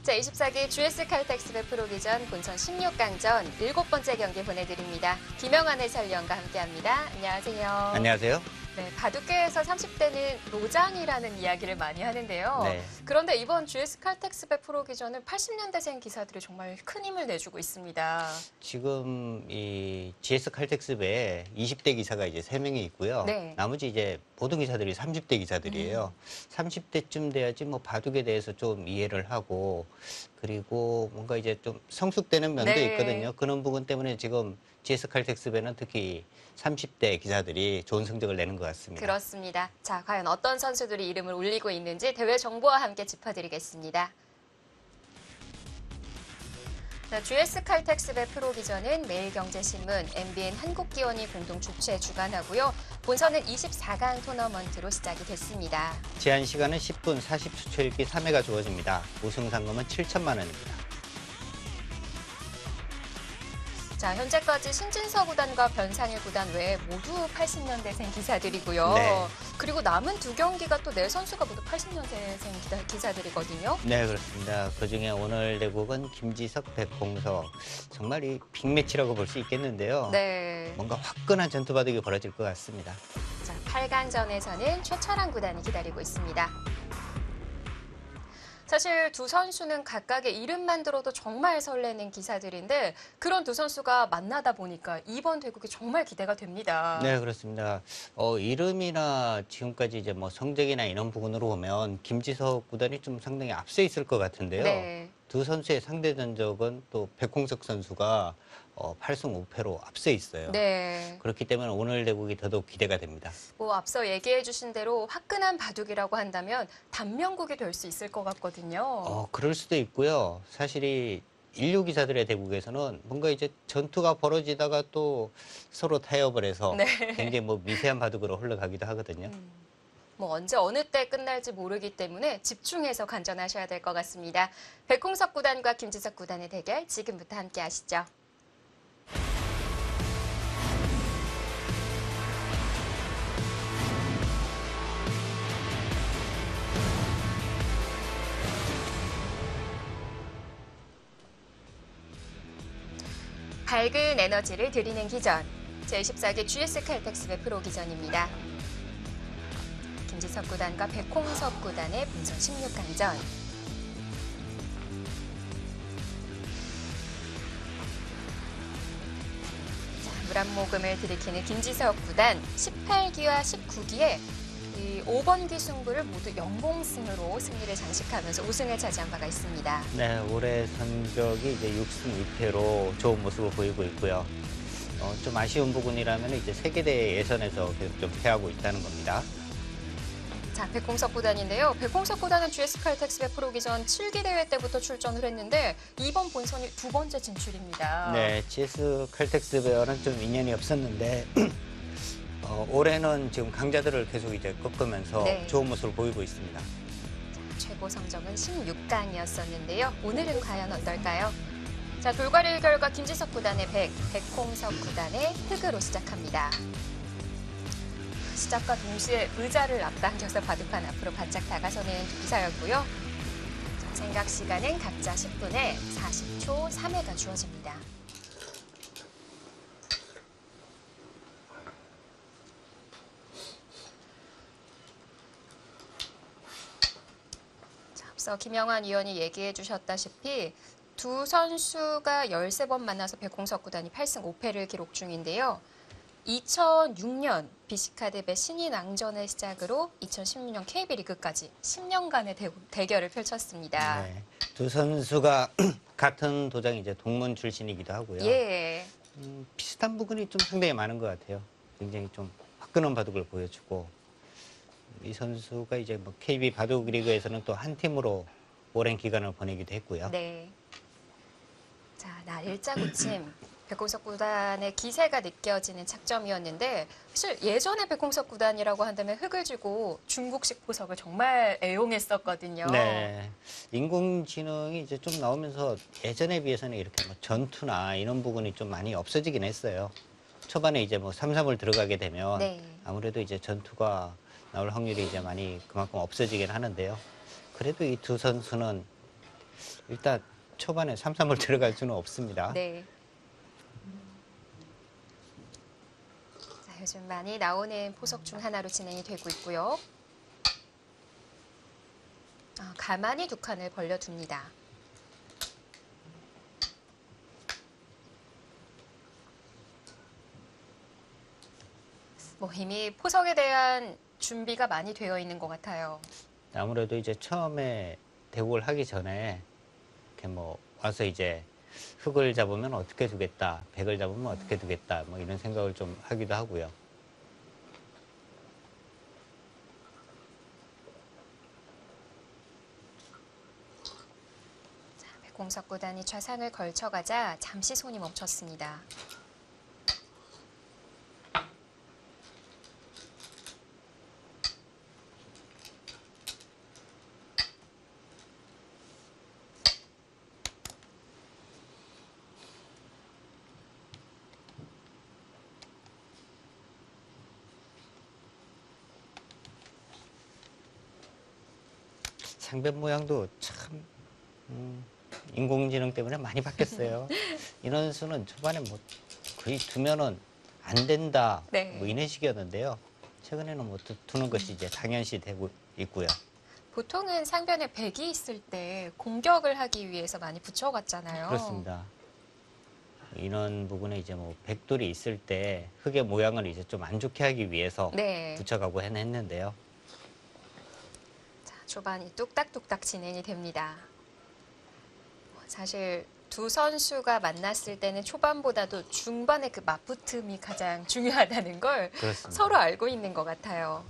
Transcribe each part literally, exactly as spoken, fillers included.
제이십사 기 지에스 칼텍스배 프로비전 본선 십육 강전 일곱 번째 경기 보내드립니다. 김영환 해설위원과 함께합니다. 안녕하세요. 안녕하세요. 네, 바둑계에서 삼십 대는 노장이라는 이야기를 많이 하는데요. 네. 그런데 이번 지에스 칼텍스배 프로기전은 팔십 년대생 기사들이 정말 큰 힘을 내주고 있습니다. 지금 이 지에스 칼텍스배에 이십 대 기사가 이제 세 명이 있고요. 네. 나머지 이제 모든 기사들이 삼십 대 기사들이에요. 음. 삼십 대쯤 돼야지 뭐 바둑에 대해서 좀 이해를 하고 그리고 뭔가 이제 좀 성숙되는 면도 네. 있거든요. 그런 부분 때문에 지금 지에스 칼텍스배는 특히 삼십 대 기사들이 좋은 성적을 내는 것 같습니다. 그렇습니다. 자, 과연 어떤 선수들이 이름을 올리고 있는지 대회 정보와 함께 짚어드리겠습니다. 자, 지에스 칼텍스배 프로기전은 매일경제신문, 엠비엔 한국기원이 공동 주최 주관하고요. 본선은 이십사 강 토너먼트로 시작이 됐습니다. 제한 시간은 십 분 사십 초 초읽기 삼 회가 주어집니다. 우승 상금은 칠천만 원입니다. 자, 현재까지 신진서 구단과 변상일 구단 외에 모두 팔십 년대생 기사들이고요. 네. 그리고 남은 두 경기가 또 네 선수가 모두 팔십 년대생 기사, 기사들이거든요. 네, 그렇습니다. 그중에 오늘 대국은 김지석, 백홍석. 정말 이 빅매치라고 볼 수 있겠는데요. 네. 뭔가 화끈한 전투 바둑이 벌어질 것 같습니다. 자, 팔 강전에서는 최철한 구단이 기다리고 있습니다. 사실 두 선수는 각각의 이름만 들어도 정말 설레는 기사들인데 그런 두 선수가 만나다 보니까 이번 대국이 정말 기대가 됩니다. 네, 그렇습니다. 어, 이름이나 지금까지 이제 뭐 성적이나 이런 부분으로 보면 김지석 구단이 좀 상당히 앞서 있을 것 같은데요. 네. 두 선수의 상대 전적은 또 백홍석 선수가 어, 팔 승 오 패로 앞서 있어요. 네. 그렇기 때문에 오늘 대국이 더더욱 기대가 됩니다. 뭐 앞서 얘기해 주신 대로 화끈한 바둑이라고 한다면 단명국이 될 수 있을 것 같거든요. 어, 그럴 수도 있고요. 사실 이 인류 기사들의 대국에서는 뭔가 이제 전투가 벌어지다가 또 서로 타협을 해서 네. 굉장히 뭐 미세한 바둑으로 흘러가기도 하거든요. 음. 뭐 언제 어느 때 끝날지 모르기 때문에 집중해서 관전하셔야 될 것 같습니다. 백홍석 구단과 김지석 구단의 대결 지금부터 함께 하시죠. 밝은 에너지를 드리는 기전, 제이십사 기 지에스 칼텍스배 프로기전입니다. 김지석 구단과 백홍석 구단의 본선 십육 강전. 자, 물 한 모금을 들이키는 김지석 구단, 십팔 기와 십구 기에 이 오 번 기 승부를 모두 연공승으로 승리를 장식하면서 우승을 차지한 바가 있습니다. 네, 올해 성적이 이제 육 승 이 패로 좋은 모습을 보이고 있고요. 어, 좀 아쉬운 부분이라면 이제 세계대회 예선에서 계속 좀 패하고 있다는 겁니다. 자, 백홍석 구단인데요. 백홍석 구단은 지에스 칼텍스배 프로기전 칠 기 대회 때부터 출전을 했는데 이번 본선이 두 번째 진출입니다. 네, 지에스 칼텍스배와는 좀 인연이 없었는데 어, 올해는 지금 강자들을 계속 이제 꺾으면서 네. 좋은 모습을 보이고 있습니다. 자, 최고 성적은 십육 강이었었는데요. 오늘은 과연 어떨까요? 자, 돌과릴 결과 김지석 구단의 백, 백홍석 구단의 흑으로 시작합니다. 시작과 동시에 의자를 앞당겨서 바둑판 앞으로 바짝 다가서는 두 기사였고요. 자, 생각 시간은 각자 십 분에 사십 초 삼 회가 주어집니다. 자, 앞서 김영환 위원이 얘기해 주셨다시피 두 선수가 열세 번 만나서 백홍석 구단이 팔 승 오 패를 기록 중인데요. 이천육 년 비시카드배 신인왕전을 시작으로 이천십육 년 케이비 리그까지 십 년간의 대, 대결을 펼쳤습니다. 네, 두 선수가 같은 도장 이제 동문 출신이기도 하고요. 예. 음, 비슷한 부분이 좀 상당히 많은 것 같아요. 굉장히 좀 화끈한 바둑을 보여주고 이 선수가 이제 뭐 케이비 바둑 리그에서는 또 한 팀으로 오랜 기간을 보내기도 했고요. 네. 자, 날 일자구침. 백홍석 구단의 기세가 느껴지는 착점이었는데 사실 예전에 백홍석 구단이라고 한다면 흙을 쥐고 중국식 보석을 정말 애용했었거든요. 네, 인공지능이 이제 좀 나오면서 예전에 비해서는 이렇게 뭐 전투나 이런 부분이 좀 많이 없어지긴 했어요. 초반에 이제 뭐 삼, 삼을 들어가게 되면 네. 아무래도 이제 전투가 나올 확률이 이제 많이 그만큼 없어지긴 하는데요. 그래도 이 두 선수는 일단 초반에 삼삼을 들어갈 수는 없습니다. 네. 자, 요즘 많이 나오는 포석 중 하나로 진행이 되고 있고요. 아, 가만히 두 칸을 벌려둡니다. 뭐 이미 포석에 대한 준비가 많이 되어 있는 것 같아요. 아무래도 이제 처음에 대국을 하기 전에 이렇게 뭐 와서 이제 흙을 잡으면 어떻게 두겠다, 백을 잡으면 어떻게 두겠다, 뭐 이런 생각을 좀 하기도 하고요. 자, 백공석 구단이 좌상을 걸쳐가자 잠시 손이 멈췄습니다. 상변 모양도 참 음, 인공지능 때문에 많이 바뀌었어요. 인원수는 초반에 뭐 거의 두면은 안 된다, 네. 뭐 이런 식이었는데요. 최근에는 뭐 두, 두는 것이 이제 당연시 되고 있고요. 보통은 상변에 백이 있을 때 공격을 하기 위해서 많이 붙여갔잖아요. 그렇습니다. 이런 부분에 이제 뭐 백돌이 있을 때 흙의 모양을 이제 좀 안 좋게 하기 위해서 네. 붙여가고 했는데요. 자, 초반이 뚝딱뚝딱 진행이 됩니다. 사실 두 선수가 만났을 때는 초반보다도 중반의 그 맞붙음이 가장 중요하다는 걸 그렇습니다. 서로 알고 있는 것 같아요.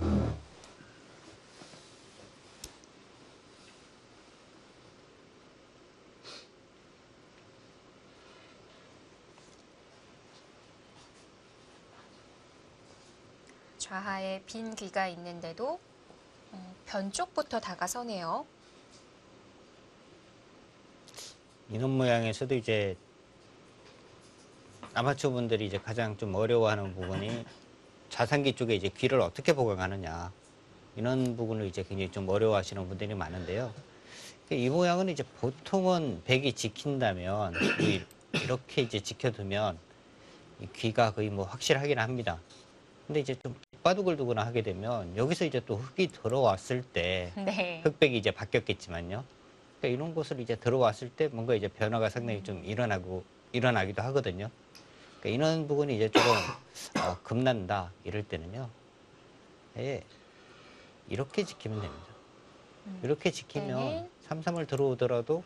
좌하에 빈 귀가 있는데도 어, 변 쪽부터 다가서네요. 이런 모양에서도 이제 아마추어 분들이 이제 가장 좀 어려워하는 부분이 좌상기 쪽에 이제 귀를 어떻게 보강하느냐, 이런 부분을 이제 굉장히 좀 어려워하시는 분들이 많은데요. 이 모양은 이제 보통은 백이 지킨다면 이- 이렇게 이제 지켜두면 이 귀가 거의 뭐 확실하긴 합니다. 근데 이제 좀 뒷바둑을 두거나 하게 되면 여기서 이제 또 흙이 들어왔을 때 네. 흙백이 이제 바뀌었겠지만요. 그러니까 이런 곳을 이제 들어왔을 때 뭔가 이제 변화가 상당히 좀 일어나고 일어나기도 하거든요. 그러니까 이런 부분이 이제 조금 어, 겁난다 이럴 때는요. 예, 이렇게 지키면 됩니다. 이렇게 지키면 네. 삼삼을 들어오더라도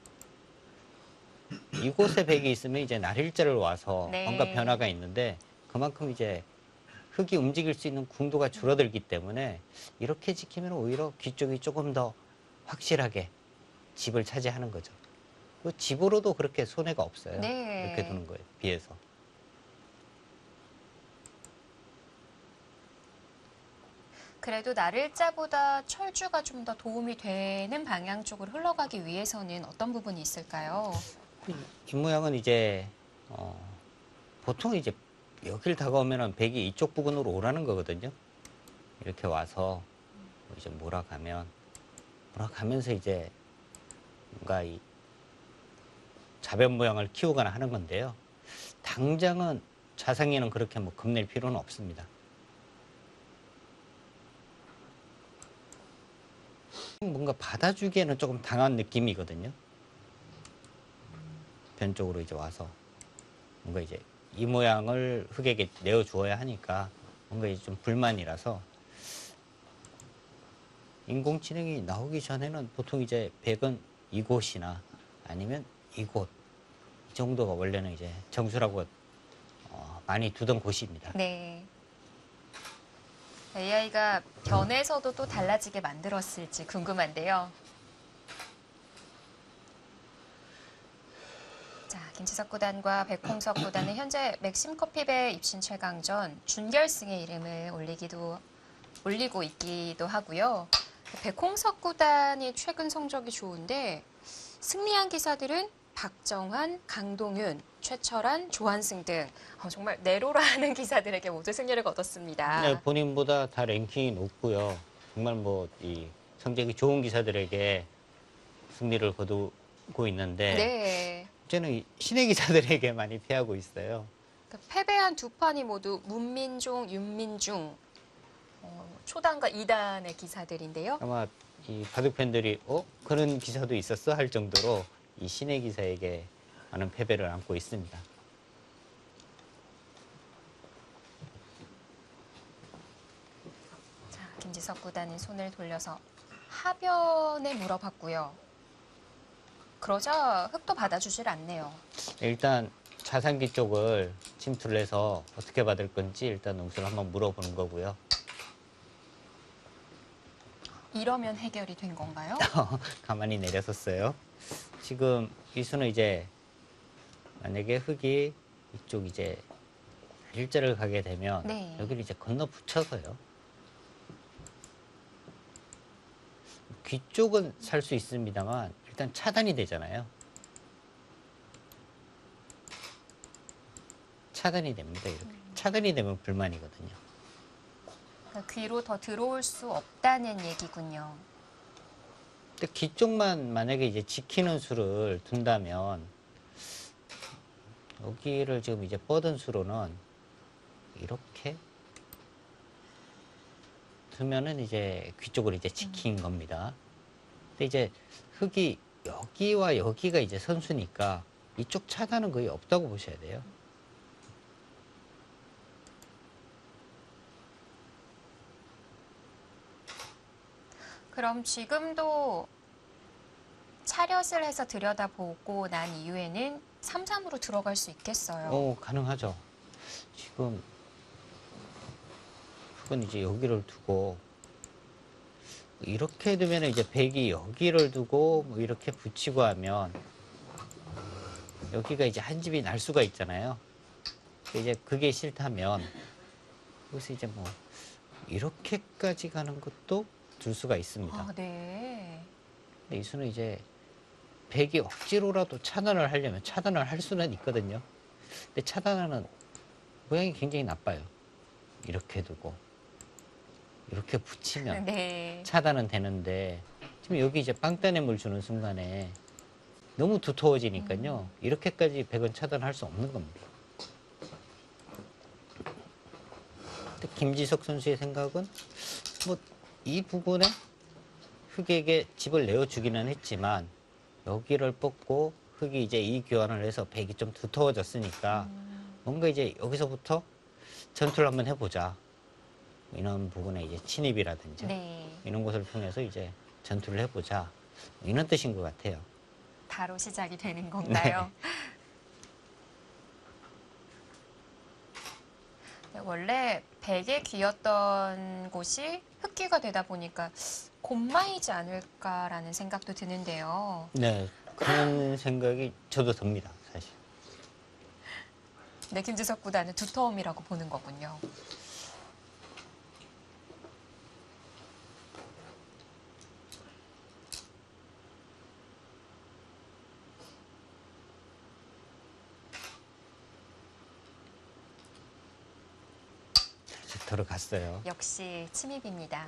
이곳에 백이 있으면 이제 날일자를 와서 네. 뭔가 변화가 있는데 그만큼 이제 흙이 움직일 수 있는 궁도가 줄어들기 때문에 이렇게 지키면 오히려 귀 쪽이 조금 더 확실하게 집을 차지하는 거죠. 그 집으로도 그렇게 손해가 없어요. 네. 이렇게 두는 거에 비해서. 그래도 날일자보다 철주가 좀 더 도움이 되는 방향 쪽으로 흘러가기 위해서는 어떤 부분이 있을까요? 이 모양은 이제 어, 보통 이제 여기를 다가오면은 백이 이쪽 부근으로 오라는 거거든요. 이렇게 와서 이제 몰아가면 몰아가면서 이제 뭔가 이 자변 모양을 키우거나 하는 건데요. 당장은 좌상에는 그렇게 뭐 겁낼 필요는 없습니다. 뭔가 받아주기에는 조금 당한 느낌이거든요. 변 쪽으로 이제 와서 뭔가 이제 이 모양을 흙에게 내어주어야 하니까 뭔가 이제 좀 불만이라서 인공지능이 나오기 전에는 보통 이제 백은 이곳이나 아니면 이곳 이 정도가 원래는 이제 정수라고 어, 많이 두던 곳입니다. 네. 에이아이가 변에서도 또 달라지게 만들었을지 궁금한데요. 자, 김치석 구단과 백홍석 구단은 현재 맥심 커피배 입신 최강전 준결승에 이름을 올리기도 올리고 있기도 하고요. 백홍석 구단이 최근 성적이 좋은데 승리한 기사들은 박정환, 강동윤, 최철한, 조한승 등 어, 정말 내로라 하는 기사들에게 모두 승리를 거뒀습니다. 네, 본인보다 다 랭킹이 높고요. 정말 뭐 이 성적이 좋은 기사들에게 승리를 거두 피하고 있는데 네. 저는 이 신의 기사들에게 많이 피하고 있어요. 그러니까 패배한 두 판이 모두 문민종, 윤민중, 어, 초단과 이단의 기사들인데요. 아마 이 바둑 팬들이 어 그런 기사도 있었어 할 정도로 이 신의 기사에게 많은 패배를 안고 있습니다. 자, 김지석 구단이 손을 돌려서 하변에 물어봤고요. 그러자 흑도 받아주질 않네요. 일단 자산기 쪽을 침투를 해서 어떻게 받을 건지 일단 웅수를 한번 물어보는 거고요. 이러면 해결이 된 건가요? 가만히 내렸었어요. 지금 이수는 이제 만약에 흑이 이쪽 이제 일자를 가게 되면 네. 여기를 이제 건너 붙여서요. 귀 쪽은 살 수 있습니다만 일단 차단이 되잖아요. 차단이 됩니다. 이렇게 차단이 되면 불만이거든요. 그러니까 귀로 더 들어올 수 없다는 얘기군요. 근데 귀 쪽만 만약에 이제 지키는 수를 둔다면 여기를 지금 이제 뻗은 수로는 이렇게 두면은 이제 귀 쪽을 이제 지킨 겁니다. 근데 이제 흑이 여기와 여기가 이제 선수니까 이쪽 차단은 거의 없다고 보셔야 돼요. 그럼 지금도 차렷을 해서 들여다보고 난 이후에는 삼 삼으로 들어갈 수 있겠어요. 어, 가능하죠. 지금 흑은 이제 여기를 두고 이렇게 두면 이제 백이 여기를 두고 뭐 이렇게 붙이고 하면 여기가 이제 한 집이 날 수가 있잖아요. 이제 그게 싫다면 여기서 이제 뭐 이렇게까지 가는 것도 둘 수가 있습니다. 아, 네. 근데 이 수는 이제 백이 억지로라도 차단을 하려면 차단을 할 수는 있거든요. 근데 차단하는 모양이 굉장히 나빠요. 이렇게 두고 이렇게 붙이면 네. 차단은 되는데 지금 여기 이제 빵따냄을 주는 순간에 너무 두터워지니까요. 이렇게까지 백은 차단할 수 없는 겁니다. 근데 김지석 선수의 생각은 뭐 이 부분에 흑에게 집을 내어주기는 했지만 여기를 뽑고 흑이 이제 이 교환을 해서 백이 좀 두터워졌으니까 뭔가 이제 여기서부터 전투를 한번 해보자. 이런 부분에 이제 침입이라든지 네. 이런 것을 통해서 이제 전투를 해보자. 이런 뜻인 것 같아요. 바로 시작이 되는 건가요? 네, 원래 백의 귀였던 곳이 흑귀가 되다 보니까 곤마이지 않을까라는 생각도 드는데요. 네, 그런 생각이 저도 듭니다, 사실. 네, 김지석 구단은 두터움이라고 보는 거군요. 이제 들어갔어요. 역시 침입입니다.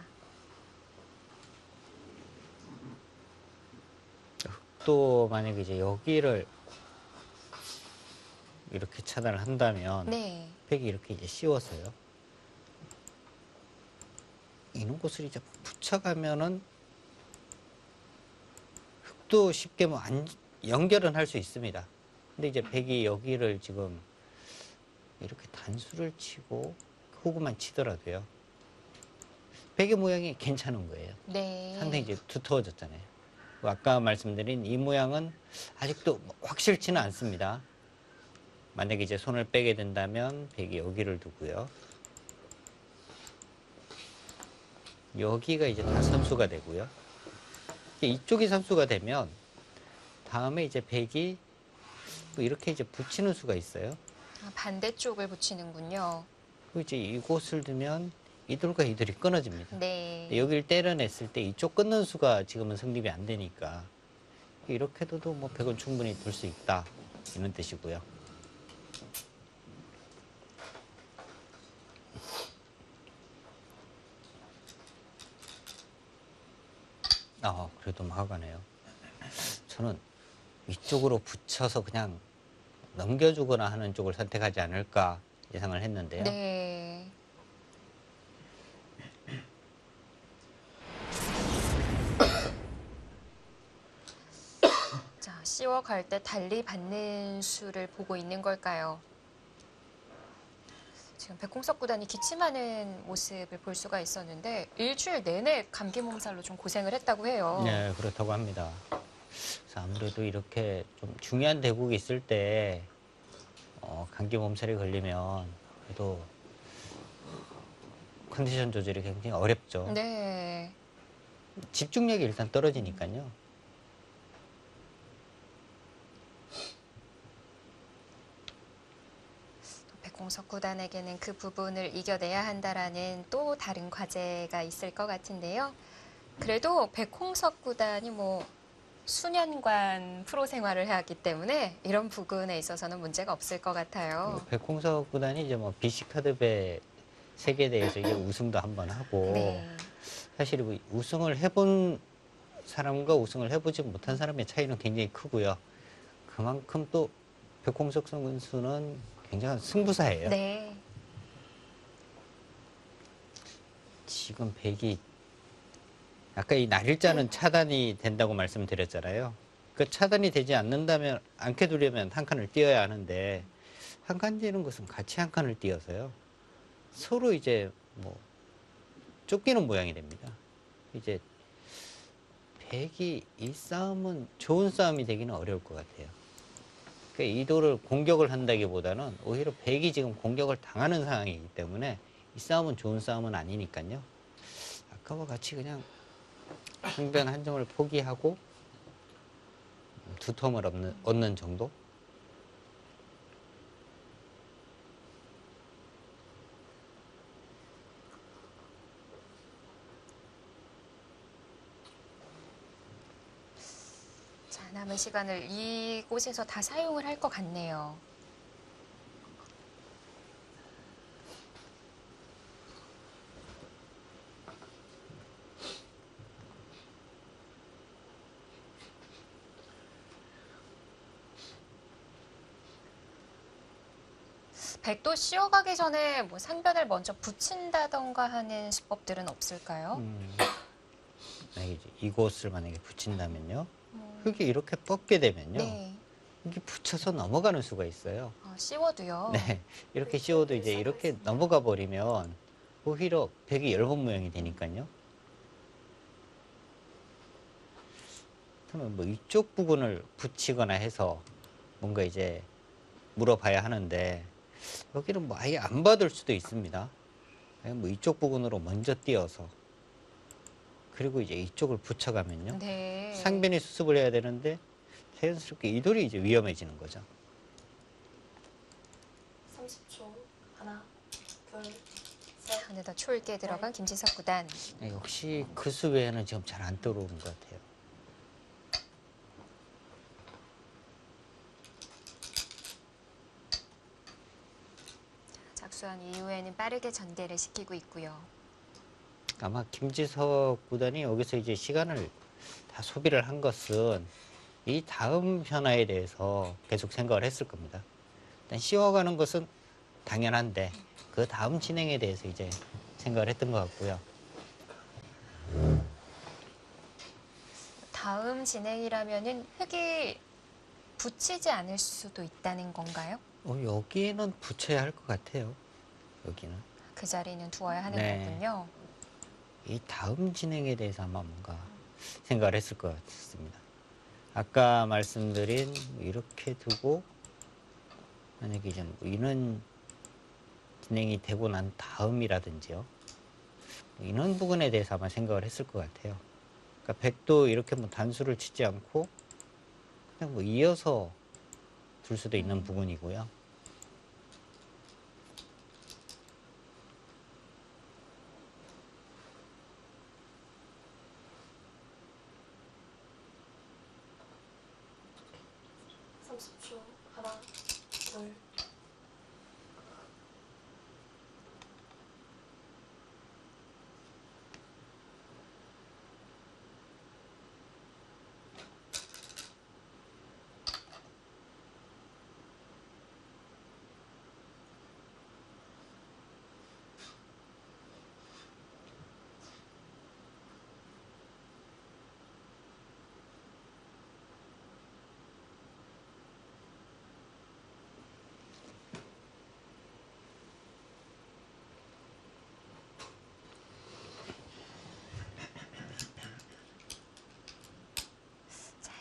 또 만약에 이제 여기를 이렇게 차단을 한다면 네. 백이 이렇게 이제 씌워서요. 이런 곳을 이제 붙여가면은 흑도 쉽게 뭐 안, 연결은 할 수 있습니다. 근데 이제 백이 여기를 지금 이렇게 단수를 치고 호구만 치더라도요. 백의 모양이 괜찮은 거예요. 네. 상당히 이제 두터워졌잖아요. 아까 말씀드린 이 모양은 아직도 확실치는 않습니다. 만약에 이제 손을 빼게 된다면 백이 여기를 두고요. 여기가 이제 다 선수가 되고요. 이쪽이 선수가 되면 다음에 이제 백이 또 이렇게 이제 붙이는 수가 있어요. 아, 반대쪽을 붙이는군요. 그리고 이제 이곳을 두면 이들과 이들이 끊어집니다. 네. 여기를 때려냈을 때 이쪽 끊는 수가 지금은 성립이 안 되니까 이렇게 둬도 뭐 백은 충분히 둘 수 있다 이런 뜻이고요. 아 그래도 뭐 화가 나요. 저는 위쪽으로 붙여서 그냥 넘겨주거나 하는 쪽을 선택하지 않을까 예상을 했는데요. 네. 자, 씌워갈 때 달리 받는 수를 보고 있는 걸까요? 지금 백홍석 구단이 기침하는 모습을 볼 수가 있었는데 일주일 내내 감기 몸살로 좀 고생을 했다고 해요. 네, 그렇다고 합니다. 그래서 아무래도 이렇게 좀 중요한 대국이 있을 때 어, 감기 몸살이 걸리면 그래도 컨디션 조절이 굉장히 어렵죠. 네. 집중력이 일단 떨어지니까요. 백홍석 구단에게는 그 부분을 이겨내야 한다라는 또 다른 과제가 있을 것 같은데요. 그래도 백홍석 구단이 뭐 수년간 프로 생활을 해왔기 때문에 이런 부분에 있어서는 문제가 없을 것 같아요. 백홍석 구단이 이제 뭐 비씨카드배 세계대회에서 이제 우승도 한번 하고 네. 사실 뭐 우승을 해본 사람과 우승을 해보지 못한 사람의 차이는 굉장히 크고요. 그만큼 또 백홍석 선수는 굉장한 승부사예요. 네. 지금 백이 아까 이 날일자는 차단이 된다고 말씀드렸잖아요. 그 차단이 되지 않는다면 않게 두려면 한 칸을 띄어야 하는데 한 칸 띄는 것은 같이 한 칸을 띄어서요. 서로 이제 뭐 쫓기는 모양이 됩니다. 이제 백이 이 싸움은 좋은 싸움이 되기는 어려울 것 같아요. 그러니까 이도를 공격을 한다기보다는 오히려 백이 지금 공격을 당하는 상황이기 때문에 이 싸움은 좋은 싸움은 아니니까요. 아까와 같이 그냥 항변 한 점을 포기하고 두 텀을 얻는, 얻는 정도? 자, 남은 시간을 이곳에서 다 사용을 할 것 같네요. 백도 씌워가기 전에 뭐 상변을 먼저 붙인다던가 하는 수법들은 없을까요? 음, 만약에 이제 이곳을 만약에 붙인다면요. 음, 흙이 이렇게 뻗게 되면요. 네. 이게 붙여서 넘어가는 수가 있어요. 아, 씌워도요. 네. 이렇게 씌워도 이제 이렇게 넘어가 버리면 오히려 백이 열번 모양이 되니까요. 그러면 뭐 이쪽 부분을 붙이거나 해서 뭔가 이제 물어봐야 하는데 여기는 뭐 아예 안 받을 수도 있습니다. 아예 뭐 이쪽 부분으로 먼저 띄어서 그리고 이제 이쪽을 붙여가면요. 네. 상변이 수습을 해야 되는데 자연스럽게 이 돌이 이제 위험해지는 거죠. 삼십 초. 하나, 둘, 자, 셋. 어느덧 초읽게 들어간 김진석 구단. 네, 역시 그 수 외에는 지금 잘 안 들어오는 것 같아요. 작수한 이후에는 빠르게 전개를 시키고 있고요. 아마 김지석 구단이 여기서 이제 시간을 다 소비를 한 것은 이 다음 변화에 대해서 계속 생각을 했을 겁니다. 일단 씌워가는 것은 당연한데 그 다음 진행에 대해서 이제 생각을 했던 것 같고요. 다음 진행이라면은 흙이 붙이지 않을 수도 있다는 건가요? 어, 여기는 붙여야 할 것 같아요. 여기는. 그 자리는 두어야 하는 네. 거군요. 이 다음 진행에 대해서 아마 뭔가 생각을 했을 것 같습니다. 아까 말씀드린 이렇게 두고 만약에 이제 뭐 이런 진행이 되고 난 다음이라든지요. 뭐 이런 부분에 대해서 아마 생각을 했을 것 같아요. 그러니까 백도 이렇게 뭐 단수를 치지 않고 그냥 뭐 이어서 둘 수도 있는 부분이고요. 삼십 초. 하나, 둘.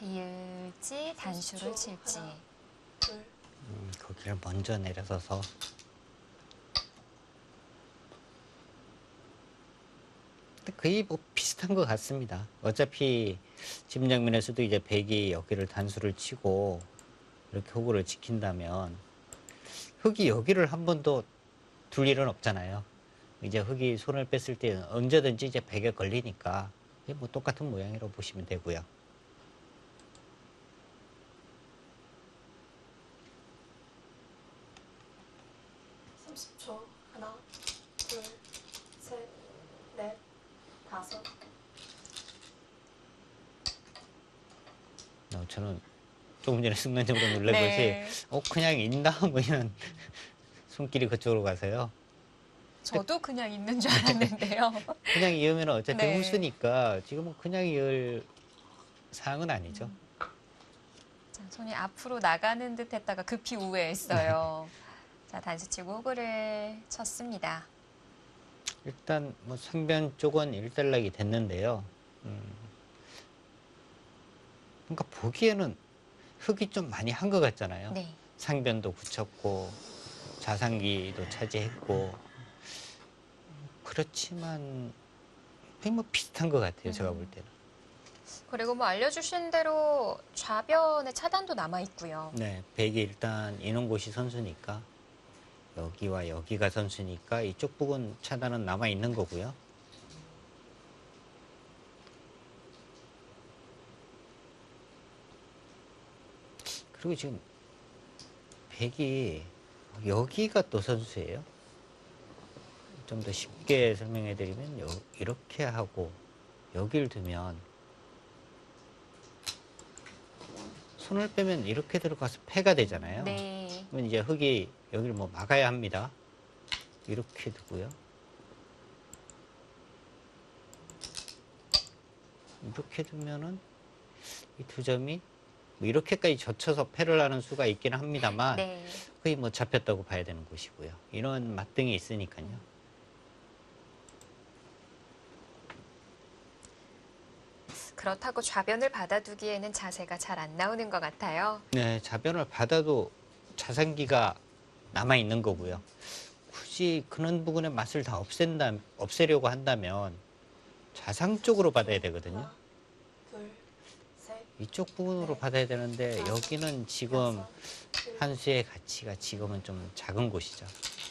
비을지 단수를 삼십 초. 칠지. 하나, 둘, 음, 거기를 먼저 내려서서 근데 거의 뭐 비슷한 것 같습니다. 어차피 집장면에서도 이제 백이 여기를 단수를 치고 이렇게 호구를 지킨다면 흑이 여기를 한 번도 둘 일은 없잖아요. 이제 흑이 손을 뺐을 때 언제든지 이제 백에 걸리니까 이게 뭐 똑같은 모양이라고 보시면 되고요. 삼십 초. 하나, 둘, 셋, 넷, 다섯. 어, 저는 조금 전에 순간적으로 놀란 네. 것이 어 그냥 있나 뭐 이런 손길이 그쪽으로 가서요. 저도 그냥 있는 줄 알았는데요. 그냥 이으면 어차피 네. 홀수니까 지금은 그냥 이을 사항은 아니죠. 자, 손이 앞으로 나가는 듯 했다가 급히 우회했어요. 자, 단수 치고 호구를 쳤습니다. 일단 뭐 상변 쪽은 일단락이 됐는데요. 음, 그러니까 보기에는 흙이 좀 많이 한 것 같잖아요. 네. 상변도 굳혔고 자상기도 차지했고 그렇지만 거의 뭐 비슷한 것 같아요. 제가 볼 때는. 그리고 뭐 알려주신 대로 좌변에 차단도 남아 있고요. 네, 백이 일단 있는 곳이 선수니까 여기와 여기가 선수니까 이쪽 부분 차단은 남아 있는 거고요. 그리고 지금 백이 여기가 또 선수예요. 좀 더 쉽게 설명해 드리면 요- 이렇게 하고 여기를 두면 손을 빼면 이렇게 들어가서 패가 되잖아요. 네. 그러면 이제 흙이 여기를 뭐 막아야 합니다. 이렇게 두고요. 이렇게 두면은 이 두 점이 뭐 이렇게까지 젖혀서 패를 하는 수가 있긴 합니다만 네. 거의 뭐 잡혔다고 봐야 되는 곳이고요. 이런 맞등이 있으니까요. 그렇다고 좌변을 받아두기에는 자세가 잘 안 나오는 것 같아요. 네, 자변을 받아도 자산기가 남아 있는 거고요. 굳이 그런 부분의 맛을 다 없앤다, 없애려고 한다면 자상 쪽으로 받아야 되거든요. 하나, 둘, 셋, 이쪽 부분으로 받아야 되는데 여기는 지금 여섯, 일곱. 한 수의 가치가 지금은 좀 작은 곳이죠.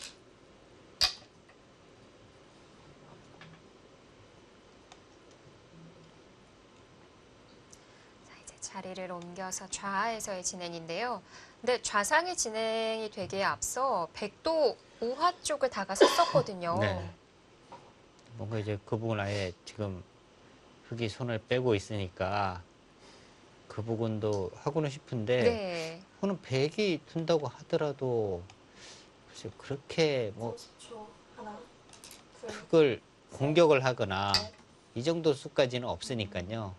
자, 이제 자리를 옮겨서 좌에서의 진행인데요. 근데 좌상의 진행이 되기에 앞서 백도 우하 쪽을 다가섰었거든요. 네. 뭔가 이제 그 부분 아예 지금 흙이 손을 빼고 있으니까 그 부분도 하고는 싶은데 네. 그거는 백이 둔다고 하더라도 글쎄 그렇게 뭐 삼십 초. 하나, 둘, 흙을 공격을 하거나 넷, 이 정도 수까지는 없으니까요.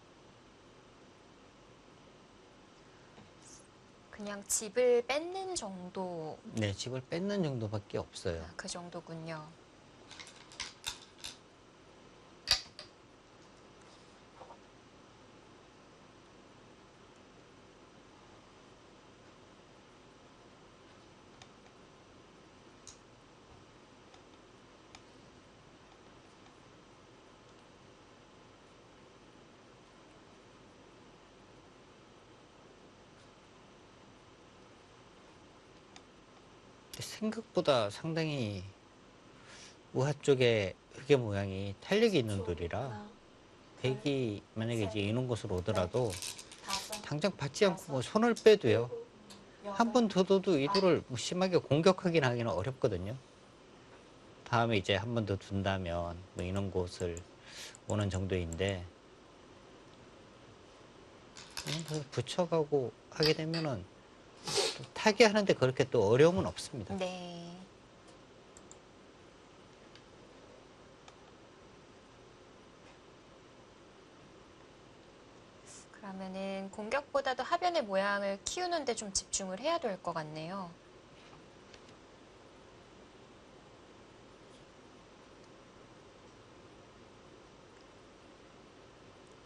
그냥 집을 뺏는 정도, 네, 집을 뺏는 정도밖에 없어요. 그 정도군요. 생각보다 상당히 우하 쪽에 흙의 모양이 탄력이 있는 초. 돌이라 하나, 백이 만약에 이제 이런 곳으로 오더라도 다섯, 당장 받지 않고 뭐 손을 빼도요. 일곱, 한 번 여덟, 더 둬도 이 돌을 뭐 심하게 공격하긴 하기는 어렵거든요. 다음에 이제 한 번 더 둔다면 뭐 이런 곳을 오는 정도인데 그냥 붙여가고 하게 되면은 또 타게 하는데 그렇게 또 어려움은 없습니다. 네. 그러면은 공격보다도 하변의 모양을 키우는데 좀 집중을 해야 될 것 같네요.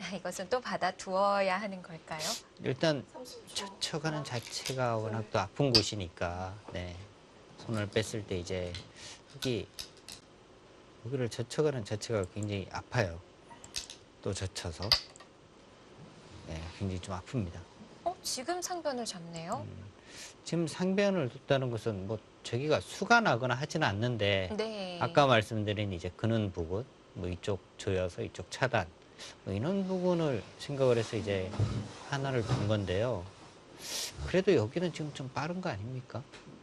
아, 이것은 또 받아두어야 하는 걸까요? 일단 삼십 초. 젖혀가는 하나, 자체가 워낙 또 아픈 곳이니까 네. 손을 뺐을 때 이제 여기 여기를 젖혀가는 자체가 굉장히 아파요. 또 젖혀서 네, 굉장히 좀 아픕니다. 어, 지금 상변을 잡네요. 지금 상변을 뒀다는 것은 뭐 저기가 수가 나거나 하지는 않는데 네. 아까 말씀드린 이제 근원 부분, 뭐 이쪽 조여서 이쪽 차단, 뭐 이런 부분을 생각을 해서 이제 하나를 둔 건데요. 그래도 여기는 지금 좀 빠른 거 아닙니까?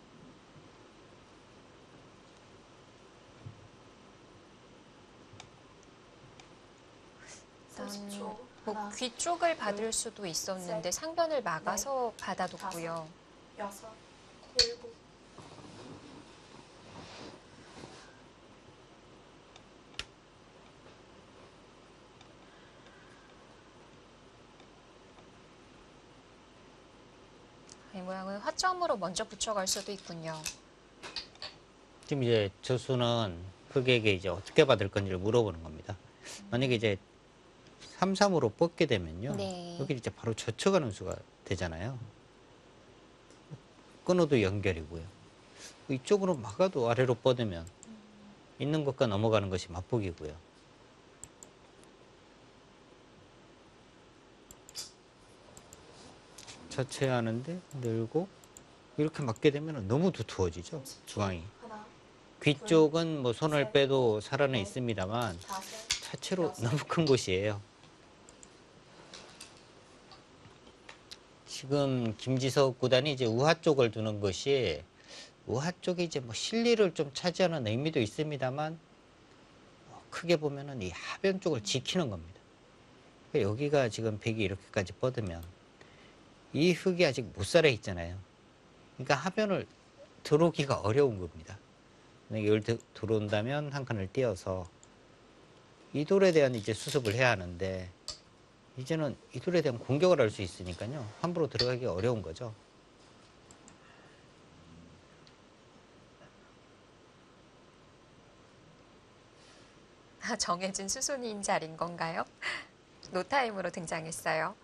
삼십 초. 뭐 하나, 귀 쪽을 받을 수도 있었는데 셋, 상변을 막아서 넷, 받아뒀고요. 여섯, 일곱. 이 모양은 화점으로 먼저 붙여갈 수도 있군요. 지금 이제 저수는 흑에게 이제 어떻게 받을 건지를 물어보는 겁니다. 만약에 이제 삼, 삼으로 뻗게 되면요. 네. 여기 이제 바로 젖혀가는 수가 되잖아요. 끊어도 연결이고요. 이쪽으로 막아도 아래로 뻗으면 있는 것과 넘어가는 것이 맞보기고요. 젖혀야 하는데 늘고 이렇게 맞게 되면 너무 두터워지죠. 중앙이. 하나, 귀 쪽은 뭐 손을 빼도 살아는 있습니다만 다섯, 자체로 너무 큰 곳이에요. 지금 김지석 구단이 이제 우하 쪽을 두는 것이 우하 쪽이 이제 뭐 실리를 좀 차지하는 의미도 있습니다만 어, 크게 보면은 이 하변 쪽을 지키는 겁니다. 그러니까 여기가 지금 백이 이렇게까지 뻗으면 이 흙이 아직 못 살아 있잖아요. 그러니까 하변을 들어오기가 어려운 겁니다. 만약에 여기 들- 들어온다면 한 칸을 띄어서 이 돌에 대한 이제 수습을 해야 하는데 이제는 이 돌에 대한 공격을 할 수 있으니까요. 함부로 들어가기 어려운 거죠. 아, 정해진 수순인 자리인 건가요? 노타임으로 등장했어요.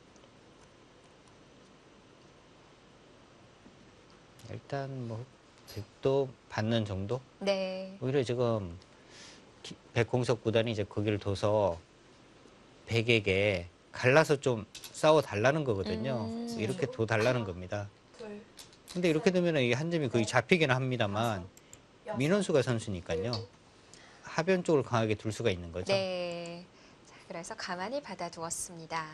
일단 뭐 백도 받는 정도? 네. 오히려 지금 기- 백공석 구단이 이제 거기를 둬서 백에게 갈라서 좀 싸워 달라는 거거든요. 음. 이렇게 둬 달라는 겁니다. 둘, 근데 이렇게 되면 이 한 점이 거의 잡히기는 합니다만 여섯, 민원수가 선수니까요. 하변 쪽을 강하게 둘 수가 있는 거죠. 네. 자, 그래서 가만히 받아두었습니다.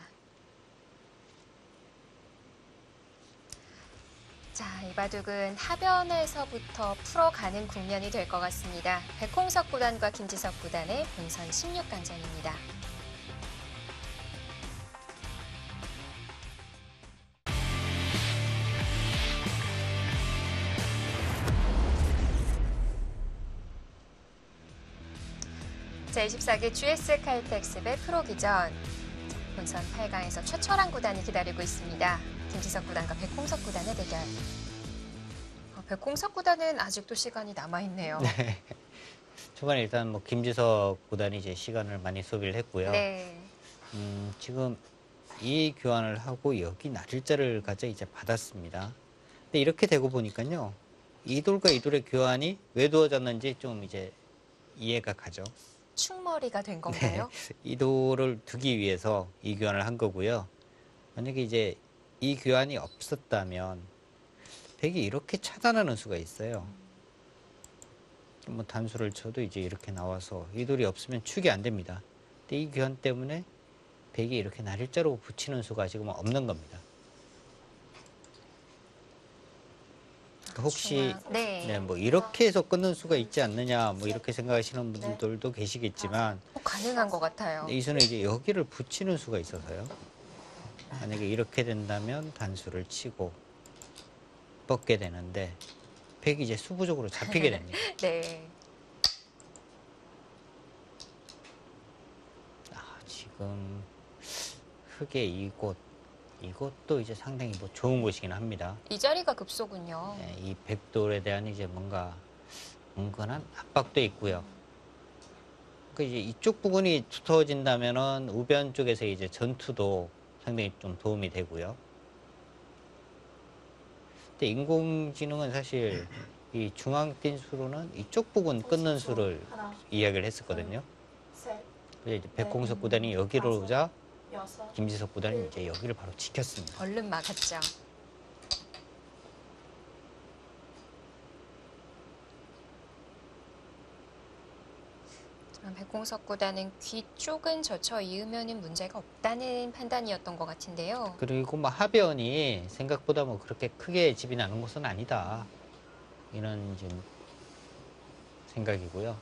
자, 이 바둑은 하변에서부터 풀어가는 국면이 될 것 같습니다. 백홍석 구단과 김지석 구단의 본선 십육 강전입니다. 제이십사 기 지에스 칼텍스배 프로기전 본선 팔 강에서 최철한 구단이 기다리고 있습니다. 김지석 구단과 백홍석 구단의 대결. 어, 백홍석 구단은 아직도 시간이 남아있네요. 네. 초반에 일단 뭐 김지석 구단이 이제 시간을 많이 소비를 했고요. 네. 음, 지금 이 교환을 하고 여기 날짜를 가져 이제 받았습니다. 근데 이렇게 되고 보니까요. 이 돌과 이 돌의 교환이 왜 두어졌는지 좀 이제 이해가 가죠. 충머리가 된 건가요? 네. 이 돌을 두기 위해서 이 교환을 한 거고요. 만약에 이제 이 교환이 없었다면 백이 이렇게 차단하는 수가 있어요. 뭐 단수를 쳐도 이제 이렇게 나와서 이 돌이 없으면 축이 안 됩니다. 근데 이 교환 때문에 백이 이렇게 날일자로 붙이는 수가 지금 없는 겁니다. 그러니까 혹시 중앙. 네. 네, 뭐 이렇게 해서 끊는 수가 있지 않느냐 뭐 이렇게 생각하시는 분들도 계시겠지만 어, 가능한 것 같아요. 이 수는 이제 여기를 붙이는 수가 있어서요. 만약에 이렇게 된다면 단수를 치고 뻗게 되는데 백이 이제 수부적으로 잡히게 됩니다. 네. 아, 지금 흙의 이곳 이것도 이제 상당히 뭐 좋은 곳이긴 합니다. 이 자리가 급소군요. 네, 이 백돌에 대한 이제 뭔가 은근한 압박도 있고요. 그 이제 이쪽 부분이 두터워진다면은 우변 쪽에서 이제 전투도 상당히 좀 도움이 되고요. 근데 인공지능은 사실 이 중앙 띵수로는 이쪽 부분 끊는 수를 하나, 이야기를 했었거든요. 셋, 그래서 이제 네, 백홍석 구단이 여기로 다섯, 오자 여섯, 김지석 구단이 일곱. 이제 여기를 바로 지켰습니다. 얼른 막았죠. 자, 백홍석 구단은 귀 쪽은 젖혀 이으면 문제가 없다는 판단이었던 것 같은데요. 그리고 뭐 하변이 생각보다 뭐 그렇게 크게 집이 나는 곳은 아니다. 이런 지금 생각이고요.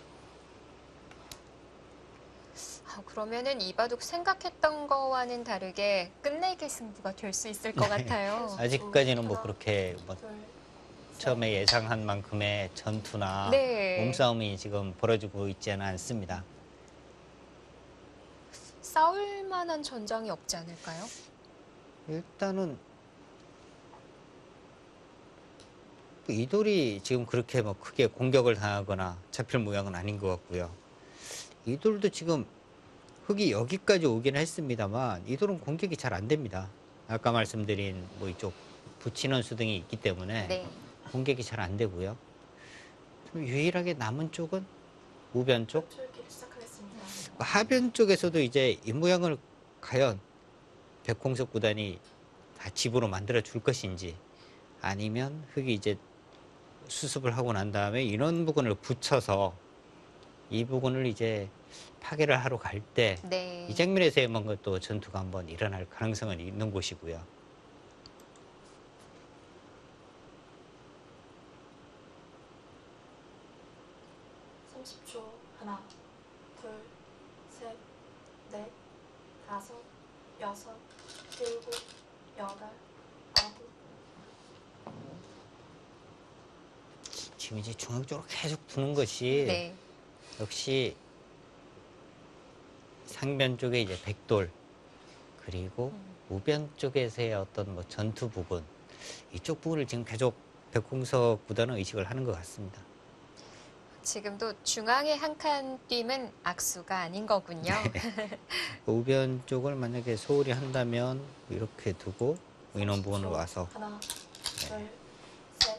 아, 그러면은 이 바둑 생각했던 거와는 다르게 끝내기 승부가 될 수 있을 것 같아요. 아직까지는 뭐 그렇게 뭐 둘, 셋, 처음에 예상한 만큼의 전투나 네. 몸싸움이 지금 벌어지고 있지는 않습니다. 싸울 만한 전장이 없지 않을까요? 일단은 이돌이 지금 그렇게 뭐 크게 공격을 당하거나 잡힐 모양은 아닌 것 같고요. 이돌도 지금 흙이 여기까지 오긴 했습니다만 이돌은 공격이 잘 안 됩니다. 아까 말씀드린 뭐 이쪽 붙이는 수등이 있기 때문에 네. 공격이 잘 안 되고요. 좀 유일하게 남은 쪽은 우변 쪽, 출기를 시작하겠습니다. 하변 쪽에서도 이제 이 모양을 과연 백홍석 구단이 다 집으로 만들어 줄 것인지 아니면 흙이 이제 수습을 하고 난 다음에 이런 부분을 붙여서 이 부분을 이제 파괴를 하러 갈 때 이 네. 장면에서의 뭔가 또 전투가 한번 일어날 가능성은 있는 곳이고요. 삼십 초. 하나, 둘, 셋, 넷, 다섯, 여섯, 일곱, 여덟, 아홉. 지금 이제 중앙 쪽으로 계속 두는 것이 네. 역시 상변 쪽에 이제 백돌 그리고 우변 쪽에서의 어떤 뭐 전투 부분 이쪽 부분을 지금 계속 백홍석 구단은 의식을 하는 것 같습니다. 지금도 중앙에 한 칸 뛰면 악수가 아닌 거군요. 우변 쪽을 만약에 소홀히 한다면 이렇게 두고 이런 부분을 와서 하나, 둘, 셋,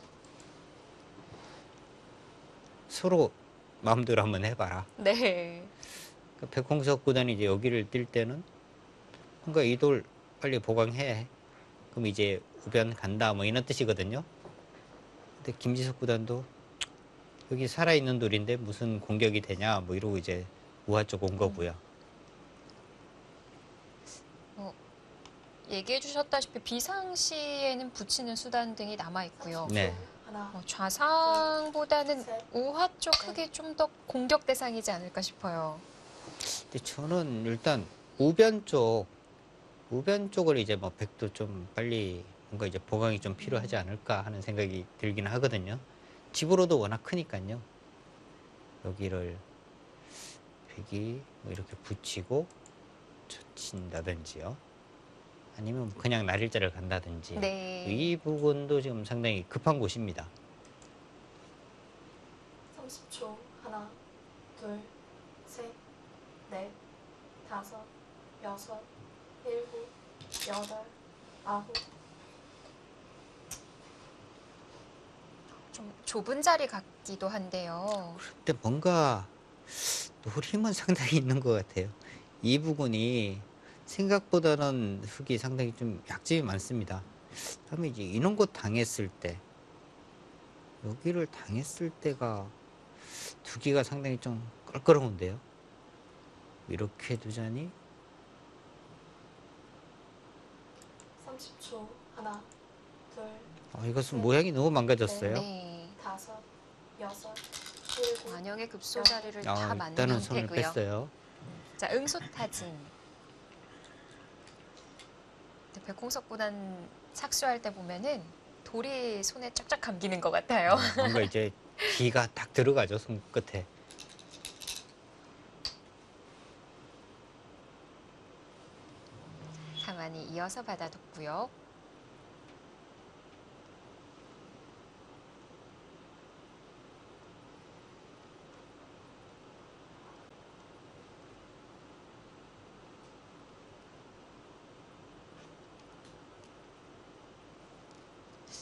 서로 마음대로 한번 해봐라. 네. 그러니까 백홍석 구단이 이제 여기를 뛸 때는 뭔가 이 돌 빨리 보강해. 그럼 이제 우변 간다 뭐 이런 뜻이거든요. 근데 김지석 구단도 여기 살아있는 돌인데 무슨 공격이 되냐 뭐 이러고 이제 우하 쪽 온 거고요. 뭐 얘기해 주셨다시피 비상시에는 붙이는 수단 등이 남아 있고요. 네. 하나, 어, 좌상보다는 셋, 우하 쪽 흙이 좀 더 공격 대상이지 않을까 싶어요. 근데 저는 일단 우변 쪽 우변 쪽을 이제 뭐 백도 좀 빨리 뭔가 이제 보강이 좀 필요하지 않을까 하는 생각이 들긴 하거든요. 집으로도 워낙 크니까요. 여기를 백이 뭐 이렇게 붙이고 젖힌다든지요. 아니면 뭐 그냥 날일자를 간다든지. 네. 이 부분도 지금 상당히 급한 곳입니다. 삼십 초. 하나, 둘, 셋, 넷, 다섯, 여섯, 일곱, 여덟, 아홉. 좀 좁은 자리 같기도 한데요. 근데 뭔가 노림은 상당히 있는 것 같아요. 이 부분이 생각보다는 흙이 상당히 좀 약점이 많습니다. 다음에 이제 이런 거 당했을 때 여기를 당했을 때가 두기가 상당히 좀 껄끄러운데요. 이렇게 두자니 삼십 초. 하나, 둘, 아, 이것은 모양이 너무 망가졌어요. 네. 다섯, 여섯, 일곱. 완영의 급소 자리를 다 아, 맞는 일단은 손을 형태고요. 뺐어요. 자, 응소타진. 백홍석보단 착수할 때 보면은 돌이 손에 쫙쫙 감기는 것 같아요. 어, 뭔가 이제 기가 딱 들어가죠, 손끝에. 가만히 이어서 받아뒀고요.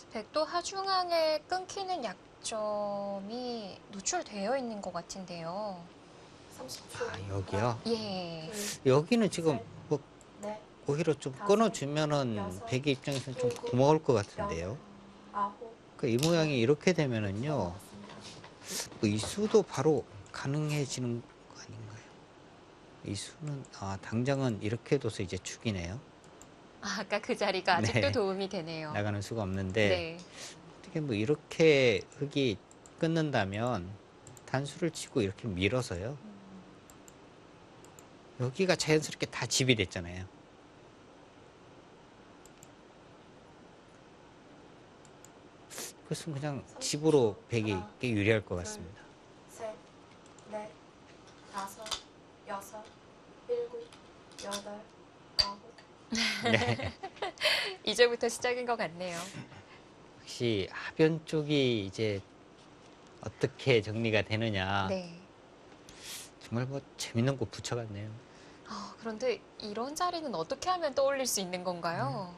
백도 하중항에 끊기는 약점이 노출되어 있는 것 같은데요. 삼십 초. 아, 여기요? 예. 둘, 여기는 지금 셋, 뭐 넷, 오히려 좀 다섯, 끊어주면은 여섯, 백의 입장에서는 좀 일곱, 고마울 것 여덟, 같은데요. 아홉. 그 이 모양이 이렇게 되면은요, 넘어갔습니다. 뭐 이수도 바로 가능해지는 거 아닌가요? 이수는 아 당장은 이렇게 둬서 이제 축이네요. 아, 아까 그 자리가 아직도 네. 도움이 되네요. 나가는 수가 없는데 네. 어떻게 뭐 이렇게 흙이 끊는다면 단수를 치고 이렇게 밀어서요. 여기가 자연스럽게 다 집이 됐잖아요. 그래서 그냥 집으로 백이 하나, 꽤 유리할 것 둘, 같습니다. 셋, 넷, 다섯, 여섯, 일곱, 여덟, 아홉. 네. 이제부터 시작인 것 같네요. 혹시 하변 쪽이 이제 어떻게 정리가 되느냐. 네. 정말 뭐 재밌는 거 붙여갔네요. 아, 그런데 이런 자리는 어떻게 하면 떠올릴 수 있는 건가요?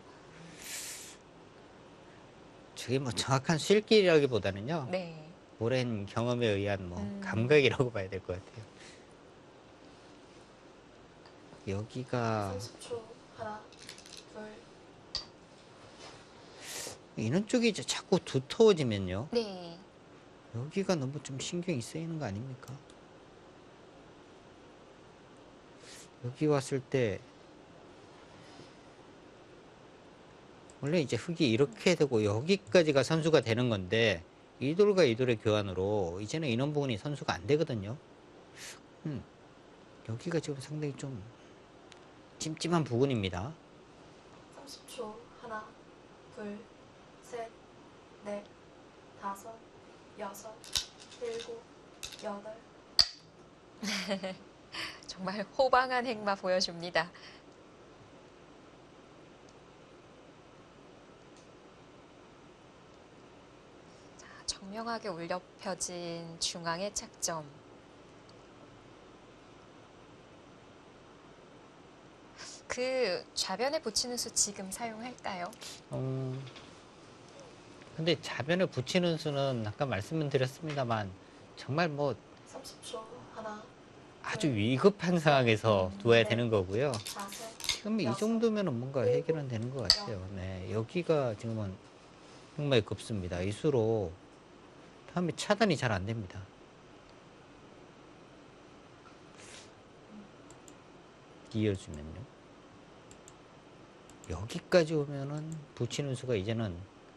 저게 뭐 정확한 실기라기보다는요. 네. 오랜 경험에 의한 뭐 음. 감각이라고 봐야 될 것 같아요. 여기가 삼십 초. 하나, 둘, 이런 쪽이 이제 자꾸 두터워지면요. 네. 여기가 너무 좀 신경이 쓰이는 거 아닙니까? 여기 왔을 때 원래 이제 흙이 이렇게 되고 여기까지가 선수가 되는 건데 이 돌과 이 돌의 교환으로 이제는 이런 부분이 선수가 안 되거든요. 음, 여기가 지금 상당히 좀 찜찜한 부분입니다. 삼십 초. 하나, 둘, 셋, 넷, 다섯, 여섯, 일곱, 여덟. 정말 호방한 행마 보여줍니다. 자, 정명하게 울려 펴진 중앙의 착점. 그 좌변에 붙이는 수 지금 사용할까요? 어, 근데 좌변을 붙이는 수는 아까 말씀을 드렸습니다만 정말 뭐 삼십 초. 하나, 아주 위급한 상황에서 음, 두어야 네. 되는 거고요. 다섯, 지금 이 여섯, 정도면은 뭔가 해결은 되는 것 같아요. 네, 여기가 지금은 정말 급습니다. 이 수로 다음에 차단이 잘 안 됩니다. 이어주면요. 여기까지 오면은 붙이는 수가 이제는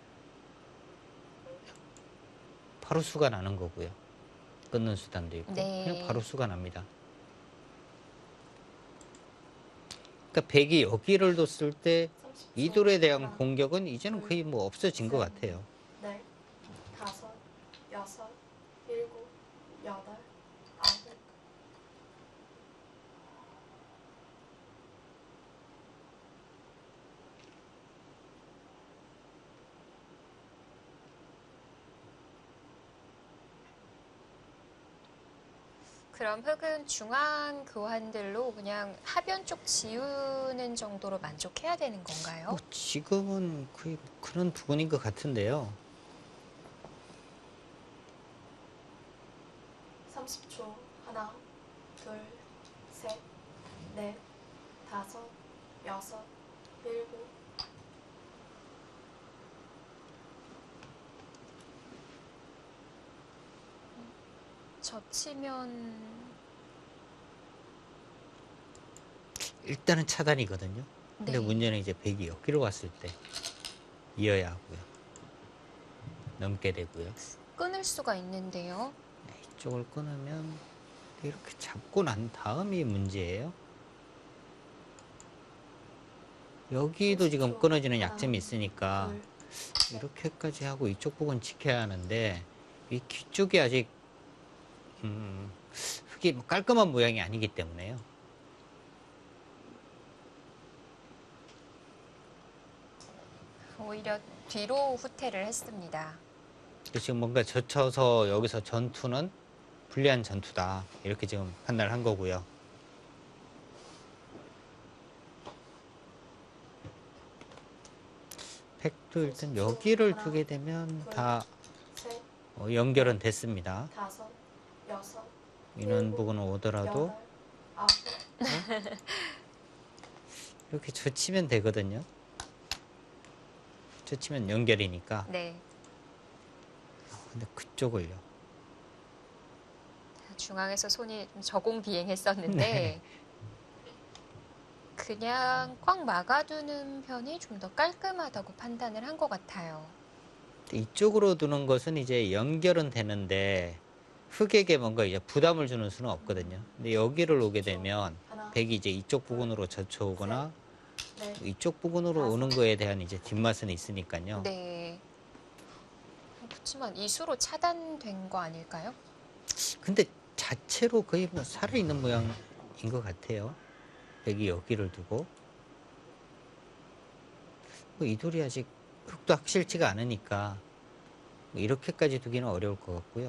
바로 수가 나는 거고요. 끊는 수단도 있고 네. 그냥 바로 수가 납니다. 그러니까 백이 여기를 뒀을 때 삼십 초. 이 돌에 대한 하나, 공격은 이제는 거의 뭐 없어진 것 같아요. 넷, 다섯, 여섯, 일곱, 여덟, 아홉. 그럼 흙은 중앙 교환들로 그냥 하변 쪽 지우는 정도로 만족해야 되는 건가요? 뭐 지금은 거의 뭐 그런 부분인 것 같은데요. 삼십 초. 하나, 둘, 셋, 넷, 다섯, 여섯, 일곱. 젖히면 일단은 차단이거든요. 근데 네. 문제는 이제 백이 여기로 왔을 때 이어야 하고요. 넘게 되고요. 끊을 수가 있는데요. 네, 이쪽을 끊으면 이렇게 잡고 난 다음이 문제예요. 여기도 지금 끊어지는 약점이 있으니까 둘, 이렇게까지 하고 이쪽 부분 지켜야 하는데 이 뒤쪽이 아직 음, 흙이 뭐 깔끔한 모양이 아니기 때문에요. 오히려 뒤로 후퇴를 했습니다. 지금 뭔가 젖혀서 여기서 전투는 불리한 전투다 이렇게 지금 판단을 한 거고요. 또 일단 여기를 두게 되면 다 셋, 어, 연결은 됐습니다. 다섯, 여섯, 인원 일곱, 부분은 오더라도 여덟, 아홉. 이렇게 젖히면 되거든요. 젖히면 연결이니까. 네. 근데 그쪽을요. 중앙에서 손이 좀 저공비행했었는데 네. 그냥 꽉 막아두는 편이 좀 더 깔끔하다고 판단을 한 것 같아요. 이쪽으로 두는 것은 이제 연결은 되는데 흙에게 뭔가 이제 부담을 주는 수는 없거든요. 근데 여기를 오게 되면 하나, 백이 이제 이쪽 부근으로 젖혀오거나 넷, 이쪽 부근으로 오는 거에 대한 이제 뒷맛은 있으니까요. 네. 그렇지만 이수로 차단된 거 아닐까요? 근데 자체로 거의 뭐 살아있는 모양인 것 같아요. 백이 여기를 두고. 뭐 이 돌이 아직 흙도 확실치가 않으니까 뭐 이렇게까지 두기는 어려울 것 같고요.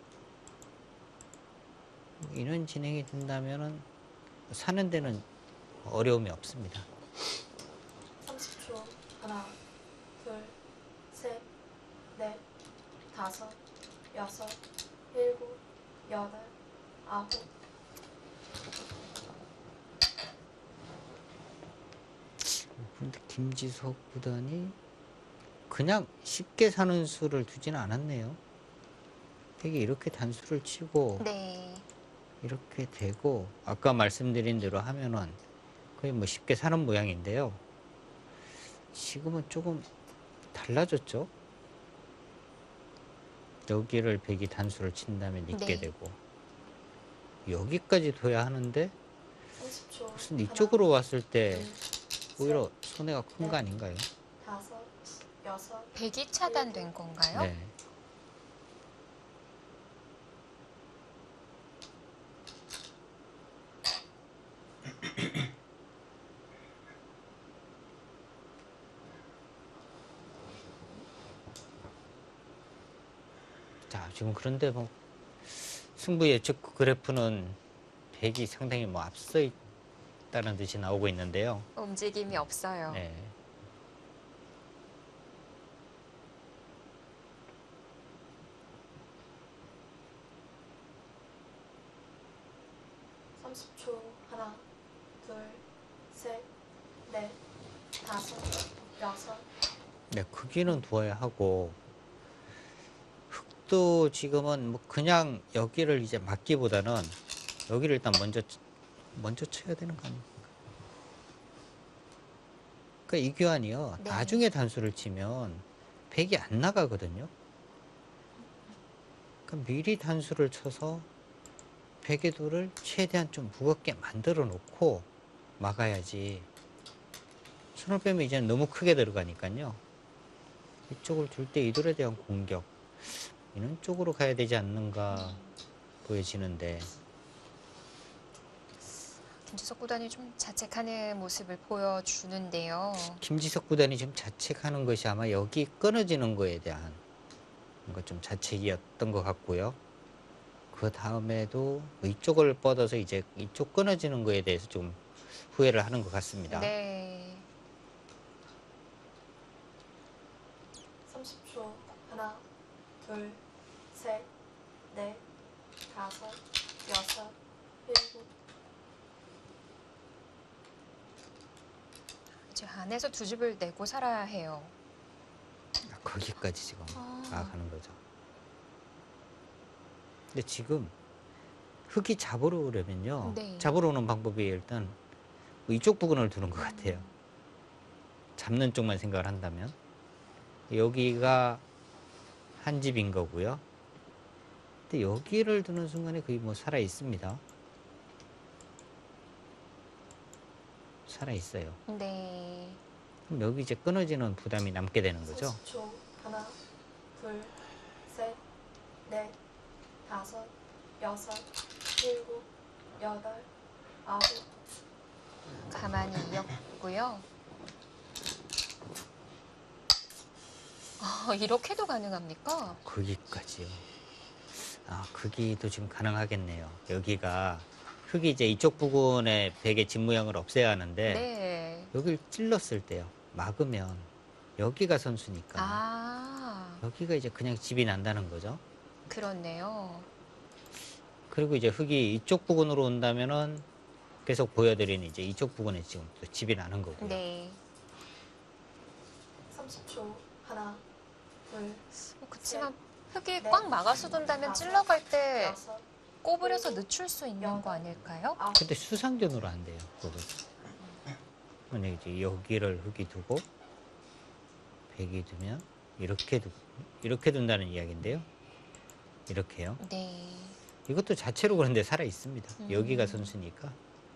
뭐 이런 진행이 된다면은 사는 데는 어려움이 없습니다. 삼십 초. 하나, 둘, 셋, 넷, 다섯, 여섯, 일곱, 여덟, 아홉. 근데 김지석 구단이 그냥 쉽게 사는 수를 두지는 않았네요. 되게 이렇게 단수를 치고 네. 이렇게 되고 아까 말씀드린 대로 하면은 거의 뭐 쉽게 사는 모양인데요. 지금은 조금 달라졌죠. 여기를 백이 단수를 친다면 있게 네. 되고 여기까지 둬야 하는데 삼십 초. 무슨 이쪽으로 왔을 때 둘, 오히려 손해가 큰 거 아닌가요? 다섯, 여섯, 백이 차단된 건가요? 네. 자, 지금 그런데 뭐 승부 예측 그래프는 백이 상당히 뭐 앞서 있다는 듯이 나오고 있는데요. 움직임이 없어요. 네. 삼십 초. 하나, 둘, 셋, 넷, 다섯, 여섯. 네, 크기는 두어야 하고 흙도 지금은 뭐 그냥 여기를 이제 막기보다는 여기를 일단 먼저 치- 먼저 쳐야 되는 거 아닙니까? 그러니까 이 교환이요. 네. 나중에 단수를 치면 백이 안 나가거든요. 그러니까 미리 단수를 쳐서 백의 돌을 최대한 좀 무겁게 만들어 놓고 막아야지. 손을 빼면 이제 너무 크게 들어가니까요. 이쪽을 둘 때 이 돌에 대한 공격 이런 쪽으로 가야 되지 않는가 보여지는데 김주석 구단이 좀 자책하는 모습을 보여주는데요. 김지석 구단이 지금 자책하는 것이 아마 여기 끊어지는 거에 대한 뭔가 좀 자책이었던 것 같고요. 그 다음에도 이쪽을 뻗어서 이제 이쪽 끊어지는 거에 대해서 좀 후회를 하는 것 같습니다. 네. 삼십 초. 하나, 둘, 셋, 넷, 다섯, 여섯, 일곱. 이제 안에서 두 집을 내고 살아야 해요. 거기까지 지금 아. 나아가는 거죠. 근데 지금 흙이 잡으러 오려면요. 네. 잡으러 오는 방법이 일단 뭐 이쪽 부분을 두는 것 같아요. 잡는 쪽만 생각을 한다면. 여기가 한 집인 거고요. 근데 여기를 두는 순간에 거의 뭐 살아 있습니다. 살아 있어요. 네. 그럼 여기 이제 끊어지는 부담이 남게 되는 거죠. 삼십 초. 하나, 둘, 셋, 넷, 다섯, 여섯, 일곱, 여덟, 아홉. 가만히 이었고요. 아, 이렇게도 가능합니까? 거기까지요. 아, 거기도 지금 가능하겠네요. 여기가 흙이 이제 이쪽 부분에 백의 집 모양을 없애야 하는데 네. 여기를 찔렀을 때요. 막으면 여기가 선수니까 아, 여기가 이제 그냥 집이 난다는 거죠. 그렇네요. 그리고 이제 흙이 이쪽 부근으로 온다면은 계속 보여드리는 이제 이쪽 부근에 지금 또 집이 나는 거고요. 네. 삼십 초. 하나, 둘, 어, 그치만 흙이 네. 꽉 막아서 둔다면 찔러갈 때 여섯, 꼬부려서 늦출 수 있는 거 아닐까요? 아홉. 근데 수상전으로 안 돼요. 그거. 만약 이제 여기를 흙이 두고 백이 두면 이렇게 두 이렇게 둔다는 이야기인데요. 이렇게요. 네. 이것도 자체로 그런데 살아 있습니다. 음. 여기가 선수니까.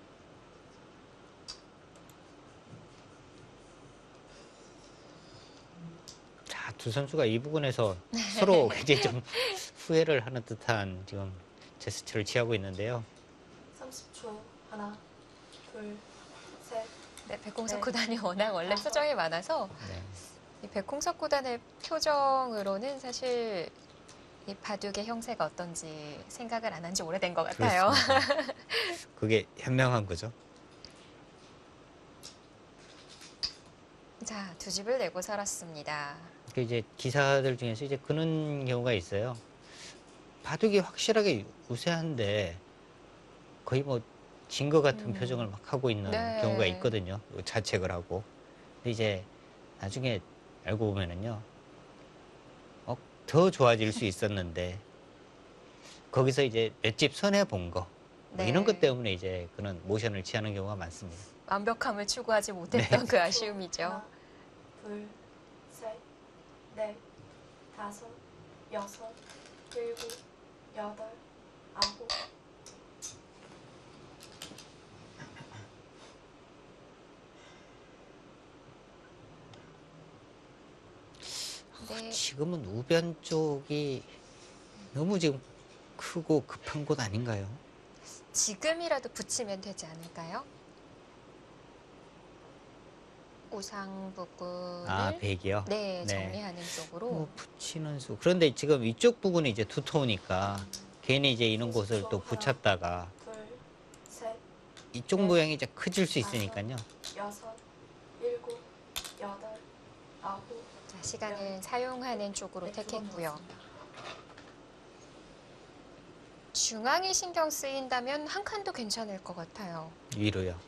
자, 두 선수가 이 부분에서 서로 굉장히 좀 후회를 하는 듯한 지금 제스처를 취하고 있는데요. 삼십 초. 하나, 둘, 셋. 네, 백홍석 네. 구단이 워낙 원래 다섯. 표정이 많아서 네. 이 백홍석 구단의 표정으로는 사실 이 바둑의 형세가 어떤지 생각을 안 한 지 오래된 것 같아요. 그렇습니다. 그게 현명한 거죠. 자, 두 집을 내고 살았습니다. 그 이제 기사들 중에서 이제 그런 경우가 있어요. 바둑이 확실하게 우세한데 거의 뭐 진 것 같은 음. 표정을 막 하고 있는 네. 경우가 있거든요. 자책을 하고. 근데 이제 나중에 알고 보면은요. 어, 더 좋아질 수 있었는데 거기서 이제 몇 집 손해 본 거. 뭐 네. 이런 것 때문에 이제 그런 모션을 취하는 경우가 많습니다. 완벽함을 추구하지 못했던 그 아쉬움이죠. 하나, 둘, 셋, 넷, 다섯, 여섯, 일곱, 여덟, 아홉. 네. 지금은 우변 쪽이 너무 지금 크고 급한 곳 아닌가요? 지금이라도 붙이면 되지 않을까요? 우상 부분을 아, 백이요? 네, 네. 정리하는 쪽으로. 뭐 붙이는 수. 그런데 지금 이쪽 부분이 이제 두터우니까 괜히 이제 이런 곳을 또 붙였다가 둘, 셋, 이쪽 모양이 이제 커질 수 있으니까요. 여섯, 일곱, 여덟, 아홉. 자, 시간은 사용하는 쪽으로 네, 택했고요. 중앙이 신경 쓰인다면 한 칸도 괜찮을 것 같아요. 위로요.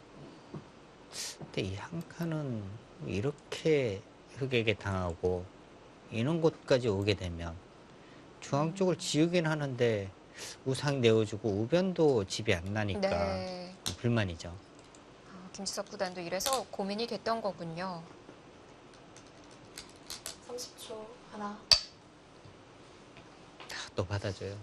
근데 이 한 칸은 이렇게 흙에게 당하고 이런 곳까지 오게 되면 중앙 쪽을 지우긴 하는데 우상 내어주고 우변도 집이 안 나니까 네. 불만이죠. 아, 김지석 구단도 이래서 고민이 됐던 거군요. 삼십 초. 하나, 다 또 받아줘요.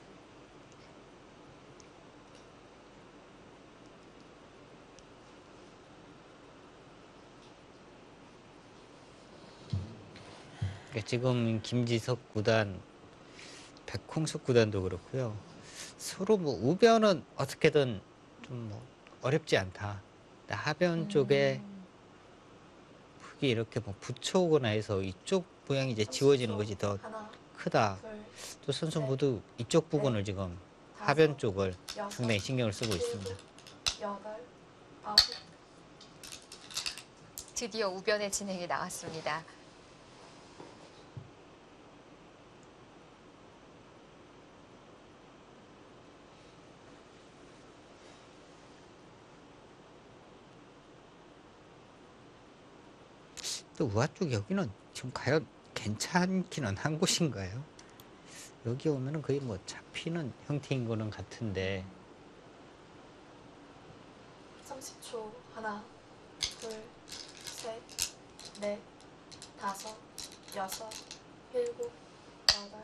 그러니까 지금 김지석 구단, 백홍석 구단도 그렇고요. 서로 뭐 우변은 어떻게든 좀 뭐 어렵지 않다. 근데 하변 쪽에 음, 흙이 이렇게 뭐 붙여오거나 해서 이쪽 모양이 이제 지워지는 것이 더 하나, 크다. 둘, 또 선수 모두 이쪽 부분을 지금 하변 쪽을 여섯, 상당히 신경을 쓰고 있습니다. 여덟, 아홉. 드디어 우변의 진행이 나왔습니다. 또 우아 쪽 여기는 지금 과연 괜찮기는 한 곳인가요? 여기 오면은 거의 뭐 잡히는 형태인 거는 같은데 삼십 초. 하나, 둘, 셋, 넷, 다섯, 여섯, 일곱, 여덟.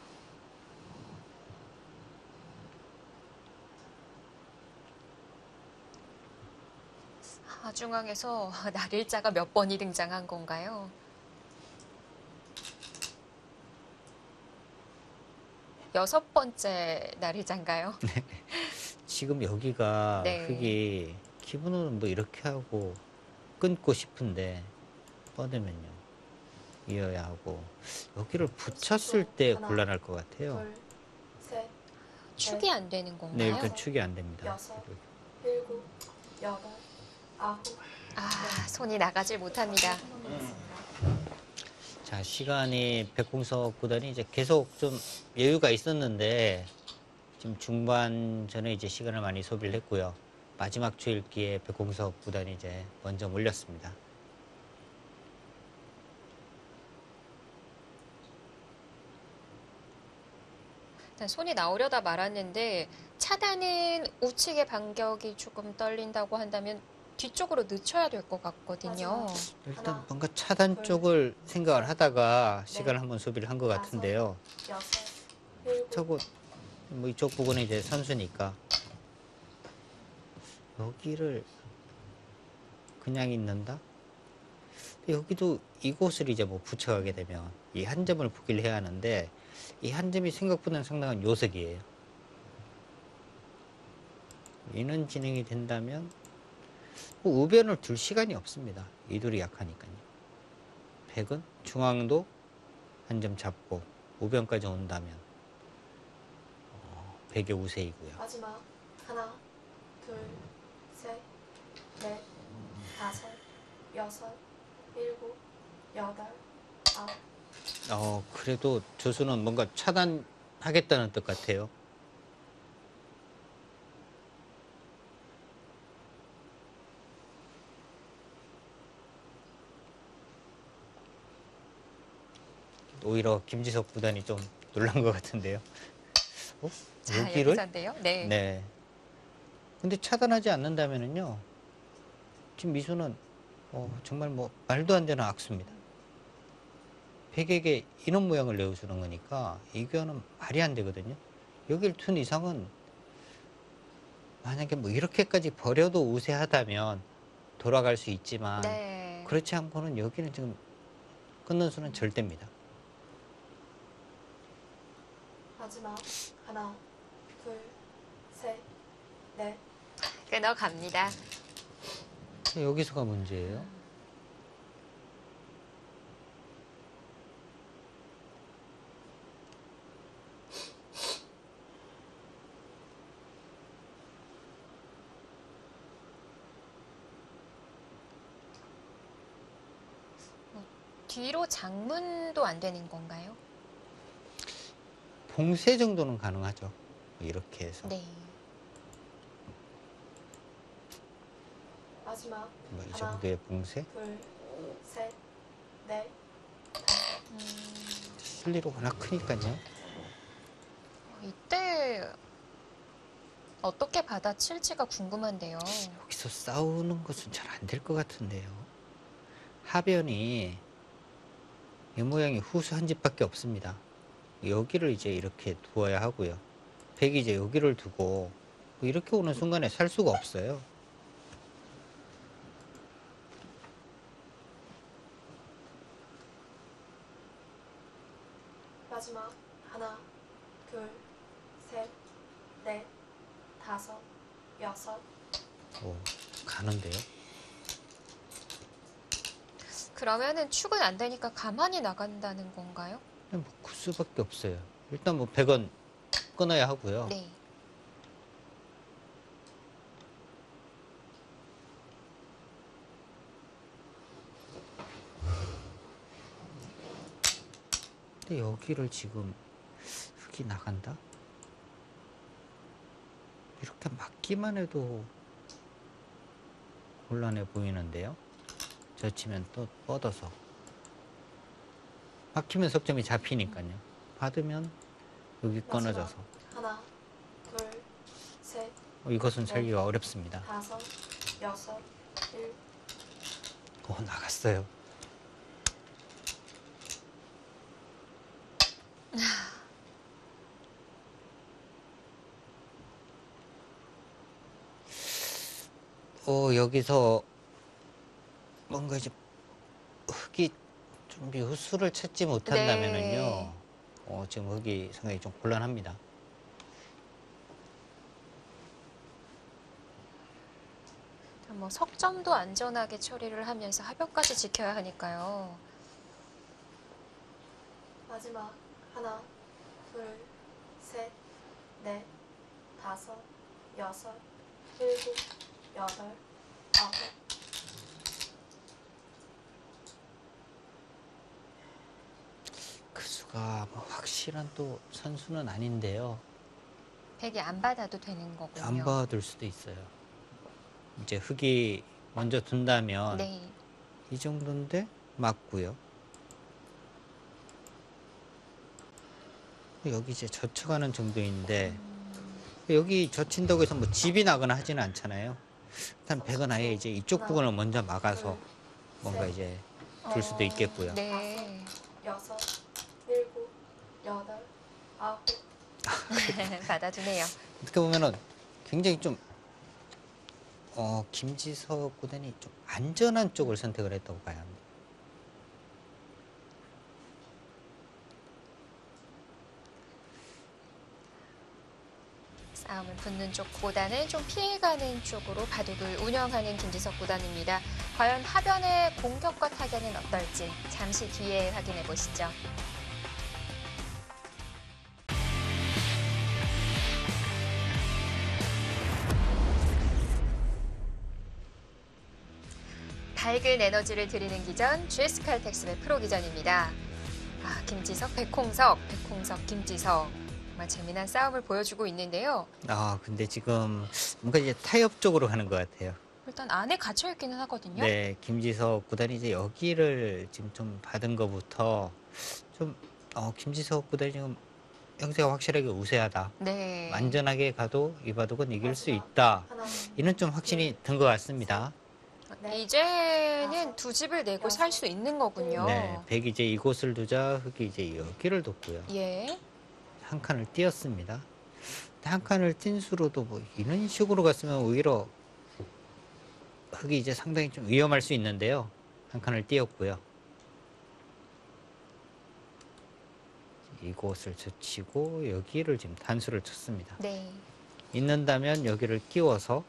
하중앙에서 날일자가 몇 번이 등장한 건가요? 여섯 번째 날일자인가요? 지금 여기가 네. 흙이 기분은 뭐 이렇게 하고 끊고 싶은데 뻗으면요 이어야 하고 여기를 붙였을 때 하나, 곤란할 것 같아요. 둘, 셋, 축이 안 되는 네, 건가요? 일단 축이 안 됩니다. 여섯. 일곱, 여덟, 아홉. 아, 손이 나가질 못합니다. 음. 자, 시간이 백공석 구단이 이제 계속 좀 여유가 있었는데 지금 중반 전에 이제 시간을 많이 소비를 했고요. 마지막 초읽기에 백공석 구단이 이제 먼저 몰렸습니다. 일단 손이 나오려다 말았는데 차단은 우측의 반격이 조금 떨린다고 한다면 뒤쪽으로 늦춰야 될 것 같거든요. 일단 하나, 뭔가 차단 둘, 쪽을 생각을 하다가 넷, 시간을 한번 소비를 한 것 같은데요. 여섯, 일곱, 저거 뭐 이쪽 부분은 이제 선수니까 여기를 그냥 있는다? 근데 여기도 이곳을 이제 뭐 붙여가게 되면 이 한 점을 포기를 해야 하는데 이 한 점이 생각보다는 상당한 요석이에요. 이는 진행이 된다면 뭐 우변을 둘 시간이 없습니다. 이 돌이 약하니까요. 백은 중앙도 한 점 잡고 우변까지 온다면 어, 백의 우세이고요. 마지막 하나, 둘, 셋, 넷, 다섯, 여섯, 일곱, 여덟, 아홉. 어, 그래도 조수는 뭔가 차단하겠다는 뜻 같아요. 오히려 김지석 구단이 좀 놀란 것 같은데요. 어? 자, 여기를? 여기서인데요. 네. 네. 근데 차단하지 않는다면은요, 지금 미수는 어, 정말 뭐 말도 안 되는 악수입니다. 백에게 이런 모양을 내어주는 거니까 이거는 말이 안 되거든요. 여길 둔 이상은 만약에 뭐 이렇게까지 버려도 우세하다면 돌아갈 수 있지만 네. 그렇지 않고는 여기는 지금 끊는 수는 절대입니다. 마지막 하나, 둘, 셋, 넷, 끊어갑니다. 여기서가 문제예요. 뒤로 장문도 안 되는 건가요? 봉쇄 정도는 가능하죠. 이렇게 해서. 네. 마지막 뭐 이 하나, 정도의 봉쇄? 둘, 셋, 넷, 다섯. 음, 실리로 워낙 크니까요. 이때 어떻게 받아칠지가 궁금한데요. 여기서 싸우는 것은 잘 안 될 것 같은데요. 하변이 이 모양이 후수 한 집밖에 없습니다. 여기를 이제 이렇게 두어야 하고요. 백이 이제 여기를 두고 이렇게 오는 순간에 살 수가 없어요. 마지막 하나, 둘, 셋, 넷, 다섯, 여섯. 오, 가는데요. 그러면은 축은 안 되니까 가만히 나간다는 건가요? 그냥 뭐 구수밖에 없어요. 일단 뭐 백은 끊어야 하고요. 네. 근데 여기를 지금 흙이 나간다? 이렇게 막기만 해도 곤란해 보이는데요. 젖히면 또 뻗어서. 막히면 석점이 잡히니까요. 받으면 여기 끊어져서. 하나, 둘, 셋, 어, 이것은 살기가 어렵습니다. 다섯, 여섯, 일. 어, 나갔어요. 어, 여기서 뭔가 이제 흙이 좀 묘수를 찾지 못한다면은요, 네. 어, 지금 흙이 상당히 좀 곤란합니다. 뭐 석점도 안전하게 처리를 하면서 하변까지 지켜야 하니까요. 마지막 하나, 둘, 셋, 넷, 다섯, 여섯, 일곱, 여덟, 아홉. 크수가 뭐 확실한 또 선수는 아닌데요. 백이 안 받아도 되는 거군요. 안 받을 수도 있어요. 이제 흙이 먼저 둔다면 네. 이 정도인데 맞고요. 여기 이제 젖혀가는 정도인데 여기 젖힌다고 해서 뭐 집이 나거나 하지는 않잖아요. 일단 백은 아예 이제 이쪽 부분을 먼저 막아서 뭔가 이제 둘 수도 있겠고요. 네. 여섯, 일곱, 여덟, 아홉. 받아두네요. 어떻게 보면은 굉장히 좀 어, 김지석 구단이 좀 안전한 쪽을 선택을 했다고 봐야 합니다. 싸움을 붙는 쪽보다는 좀 피해가는 쪽으로 바둑을 운영하는 김지석 구단입니다. 과연 하변의 공격과 타격은 어떨지 잠시 뒤에 확인해 보시죠. 밝은 에너지를 드리는 기전 지에스칼텍스의 프로 기전입니다. 아, 김지석, 백홍석, 백홍석, 김지석. 정말 재미난 싸움을 보여주고 있는데요. 아, 근데 지금 뭔가 이제 타협 쪽으로 가는 것 같아요. 일단 안에 갇혀 있기는 하거든요. 네, 김지석 구단이 이제 여기를 지금 좀 받은 것부터 좀, 어, 김지석 구단이 지금 형세가 확실하게 우세하다. 네. 안전하게 가도 이 바둑은 이길 수 있다. 하나, 이는 좀 확신이 든 것 같습니다. 이제는 두 집을 내고 살 수 있는 거군요. 네, 백이 이제 이곳을 두자 흙이 이제 여기를 뒀고요. 예. 한 칸을 띄었습니다. 한 칸을 띈 수로도 뭐 이런 식으로 갔으면 오히려 흙이 이제 상당히 좀 위험할 수 있는데요. 한 칸을 띄었고요. 이곳을 젖히고 여기를 지금 단수를 쳤습니다. 네. 있는다면 여기를 끼워서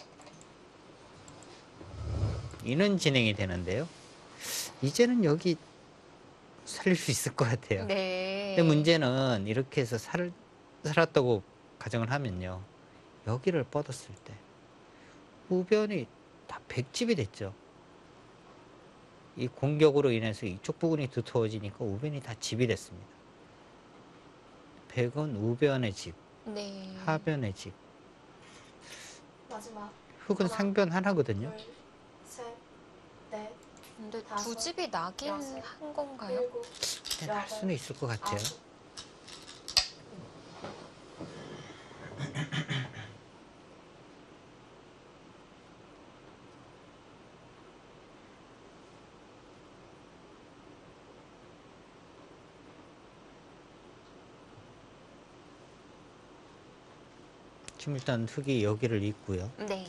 이는 진행이 되는데요. 이제는 여기 살릴 수 있을 것 같아요. 네. 근데 문제는 이렇게 해서 살, 살았다고 가정을 하면요. 여기를 뻗었을 때 우변이 다 백집이 됐죠. 이 공격으로 인해서 이쪽 부분이 두터워지니까 우변이 다 집이 됐습니다. 백은 우변의 집, 네. 하변의 집. 마지막. 흙은 하나, 상변 하나거든요. 둘, 셋, 넷, 근데 두 다섯, 집이 나긴 여섯, 한 건가요? 일곱, 근데 날 수는 있을 것 같아요. 아홉. 지금 일단 흙이 여기를 잇고요. 네.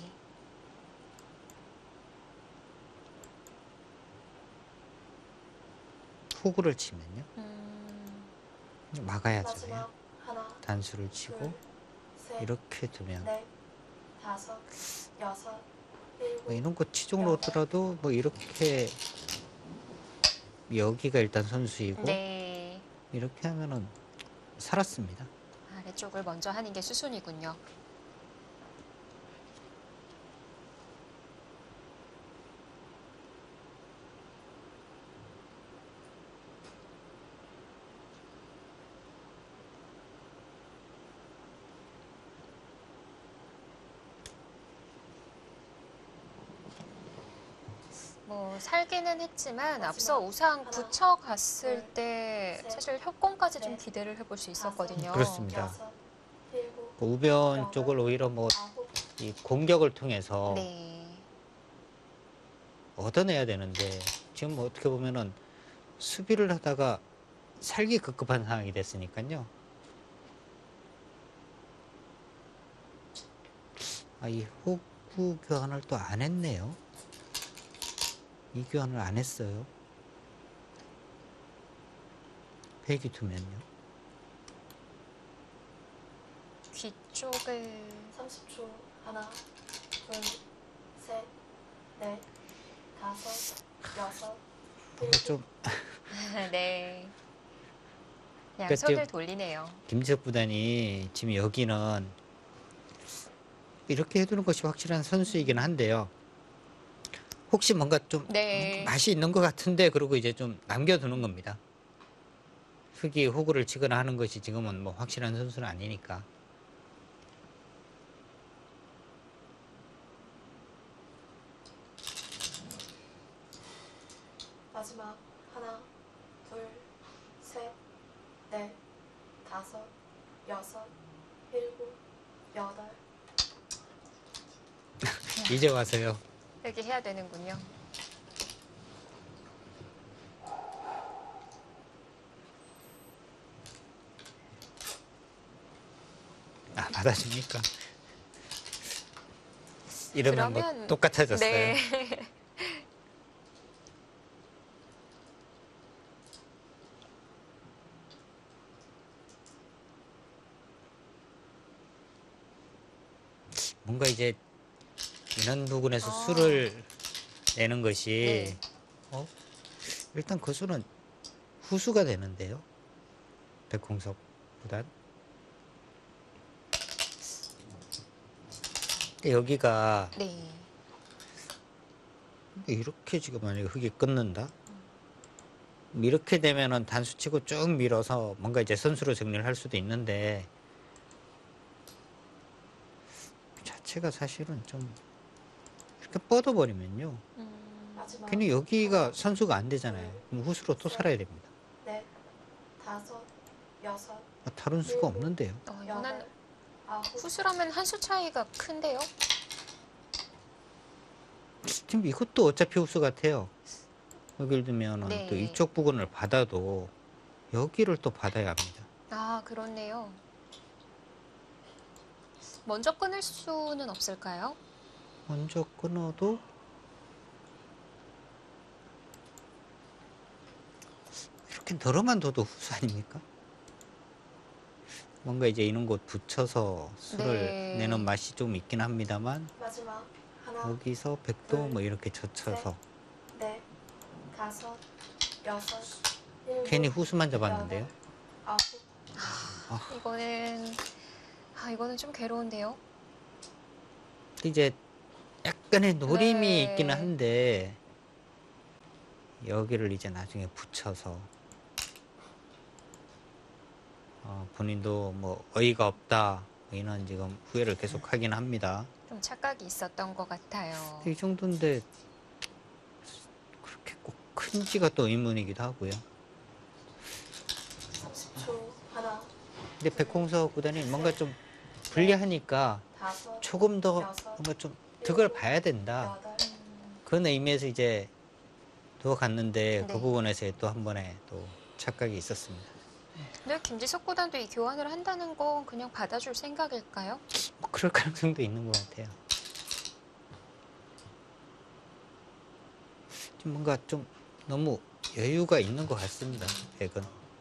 후구를 치면요. 음, 막아야죠. 마지막. 하나, 단수를 치고 둘, 셋, 이렇게 두면 넷, 다섯, 여섯, 일곱. 뭐 이런 거 치중으로 오더라도 뭐 이렇게 여기가 일단 선수이고 네. 이렇게 하면은 살았습니다. 아래쪽을 먼저 하는 게 수순이군요. 뭐 살기는 했지만 앞서 우상 붙여갔을 때 사실 협공까지 좀 기대를 해볼 수 있었거든요. 그렇습니다. 여섯, 일곱, 그 우변 쪽을 오히려 뭐 이 아홉. 공격을 통해서 네. 얻어내야 되는데 지금 뭐 어떻게 보면은 수비를 하다가 살기 급급한 상황이 됐으니까요. 아, 이 호구 교환을 또 안 했네요. 이 교환을 안 했어요. 백이 두면요. 귀 쪽을 삼십 초. 하나, 둘, 셋, 넷, 다섯, 여섯, 뭔가 좀 네. 그냥 그러니까 손을 지금- 돌리네요. 김지석 구단이 지금 여기는 이렇게 해두는 것이 확실한 선수이긴 한데요. 혹시 뭔가 좀 네. 맛이 있는 것 같은데 그러고 이제 좀 남겨두는 겁니다. 흙이 호구를 치거나 하는 것이 지금은 뭐 확실한 선수는 아니니까. 마지막 하나, 둘, 셋, 넷, 다섯, 여섯, 일곱, 여덟. 이제 와서요. 이렇게 해야 되는군요. 아, 받아줍니까? 이러면 뭐 그러면- 똑같아졌어요. 네. 뭔가 이제 이런 부분에서 아. 수를 내는 것이 네. 어? 일단 그 수는 후수가 되는데요. 백홍석보단. 근데 여기가 네. 이렇게 지금 만약에 흙이 끊는다? 이렇게 되면은 단수 치고 쭉 밀어서 뭔가 이제 선수로 정리를 할 수도 있는데 자체가 사실은 좀 이렇게 뻗어버리면요. 음, 마지막 괜히 여기가 하나, 선수가 안 되잖아요. 그럼 후수로 또 살아야 됩니다. 넷, 다섯, 여섯, 아, 다른 수가 없는데요. 어, 이거는 여덟, 아홉. 후수라면 한 수 차이가 큰데요? 지금 이것도 어차피 후수 같아요. 예를 들면은 네. 또 이쪽 부분을 받아도 여기를 또 받아야 합니다. 아, 그렇네요. 먼저 끊을 수는 없을까요? 먼저 끊어도 이렇게 널어만 둬도 후수 아닙니까? 뭔가 이제 이런 곳 붙여서 수를 네. 내는 맛이 좀 있긴 합니다만 마지막 하나, 여기서 백도 뭐 이렇게 젖혀서 넷, 다섯, 여섯, 일곱, 괜히 후수만 잡았는데요. 여덟, 아홉. 이거는 아, 이거는 좀 괴로운데요. 이제 약간의 노림이 네. 있기는 한데 여기를 이제 나중에 붙여서 어, 본인도 뭐 어이가 없다 이런 지금 후회를 계속 하긴 합니다. 좀 착각이 있었던 것 같아요. 이 정도인데 그렇게 꼭 큰지가 또 의문이기도 하고요. 삼십 초 하나, 근데 백홍석 구단이 뭔가 좀 불리하니까 다섯, 조금 더 여섯, 뭔가 좀 득을 봐야 된다. 여덟. 그런 의미에서 이제 두어갔는데 네. 그 부분에서 또 한 번에 또 착각이 있었습니다. 근데 김지석 구단도 이 교환을 한다는 건 그냥 받아줄 생각일까요? 뭐 그럴 가능성도 있는 것 같아요. 좀 뭔가 좀 너무 여유가 있는 것 같습니다. 백은.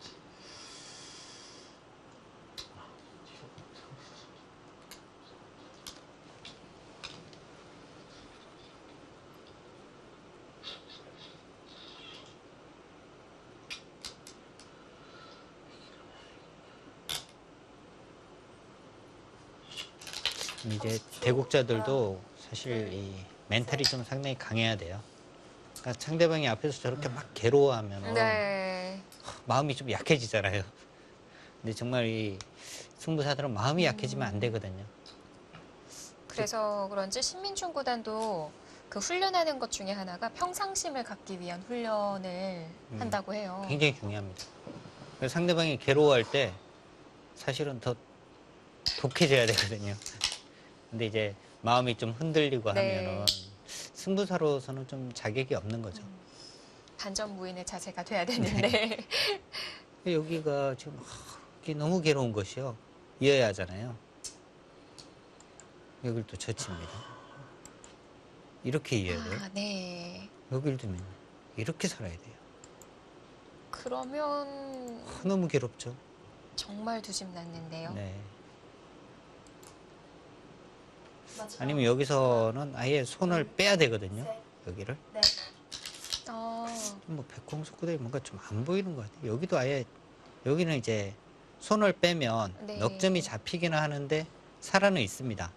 이제 대국자들도 사실 이 멘탈이 좀 상당히 강해야 돼요. 그러니까 상대방이 앞에서 저렇게 막 괴로워하면 네. 마음이 좀 약해지잖아요. 근데 정말 이 승부사들은 마음이 약해지면 안 되거든요. 그래서 그런지 신민중 구단도 그 훈련하는 것 중에 하나가 평상심을 갖기 위한 훈련을 음, 한다고 해요. 굉장히 중요합니다. 그래서 상대방이 괴로워할 때 사실은 더 독해져야 되거든요. 근데 이제 마음이 좀 흔들리고 네. 하면은 승부사로서는 좀 자격이 없는 거죠. 반전무인의 자세가 돼야 되는데. 여기가 지금 하, 이게 너무 괴로운 것이요. 이어야 하잖아요. 여길 또 젖힙니다. 이렇게 이어야 돼요. 아, 네. 여길 두면 이렇게 살아야 돼요. 그러면 아, 너무 괴롭죠. 정말 두집 났는데요. 네. 마지막 아니면 여기서는 아예 손을 빼야 되거든요. 셋, 여기를. 넷, 아, 뭐 백홍석 구단이 뭔가 좀 안 보이는 것 같아요. 여기도 아예 여기는 이제 손을 빼면 네. 넉점이 잡히기는 하는데 살아는 있습니다.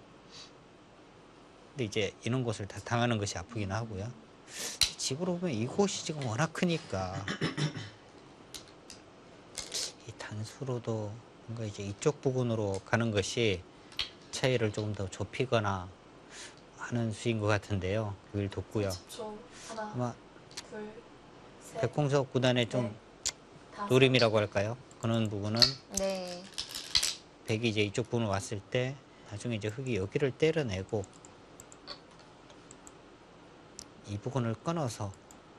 근데 이제 이런 곳을 다 당하는 것이 아프긴 하고요. 집으로 보면 이곳이 지금 워낙 크니까 단수로도 뭔가 이제 이쪽 부분으로 가는 것이 차이를 조금 더 좁히거나 하는 수인 것 같은데요. 그걸 뒀고요. 삼십 초. 하나, 아마 둘, 셋, 백홍석 구단의 좀 넷, 다섯, 노림이라고 할까요? 그런 부분은 네. 백이 이제 이쪽 부분으로 왔을 때 나중에 이제 흙이 여기를 때려내고 이 부분을 끊어서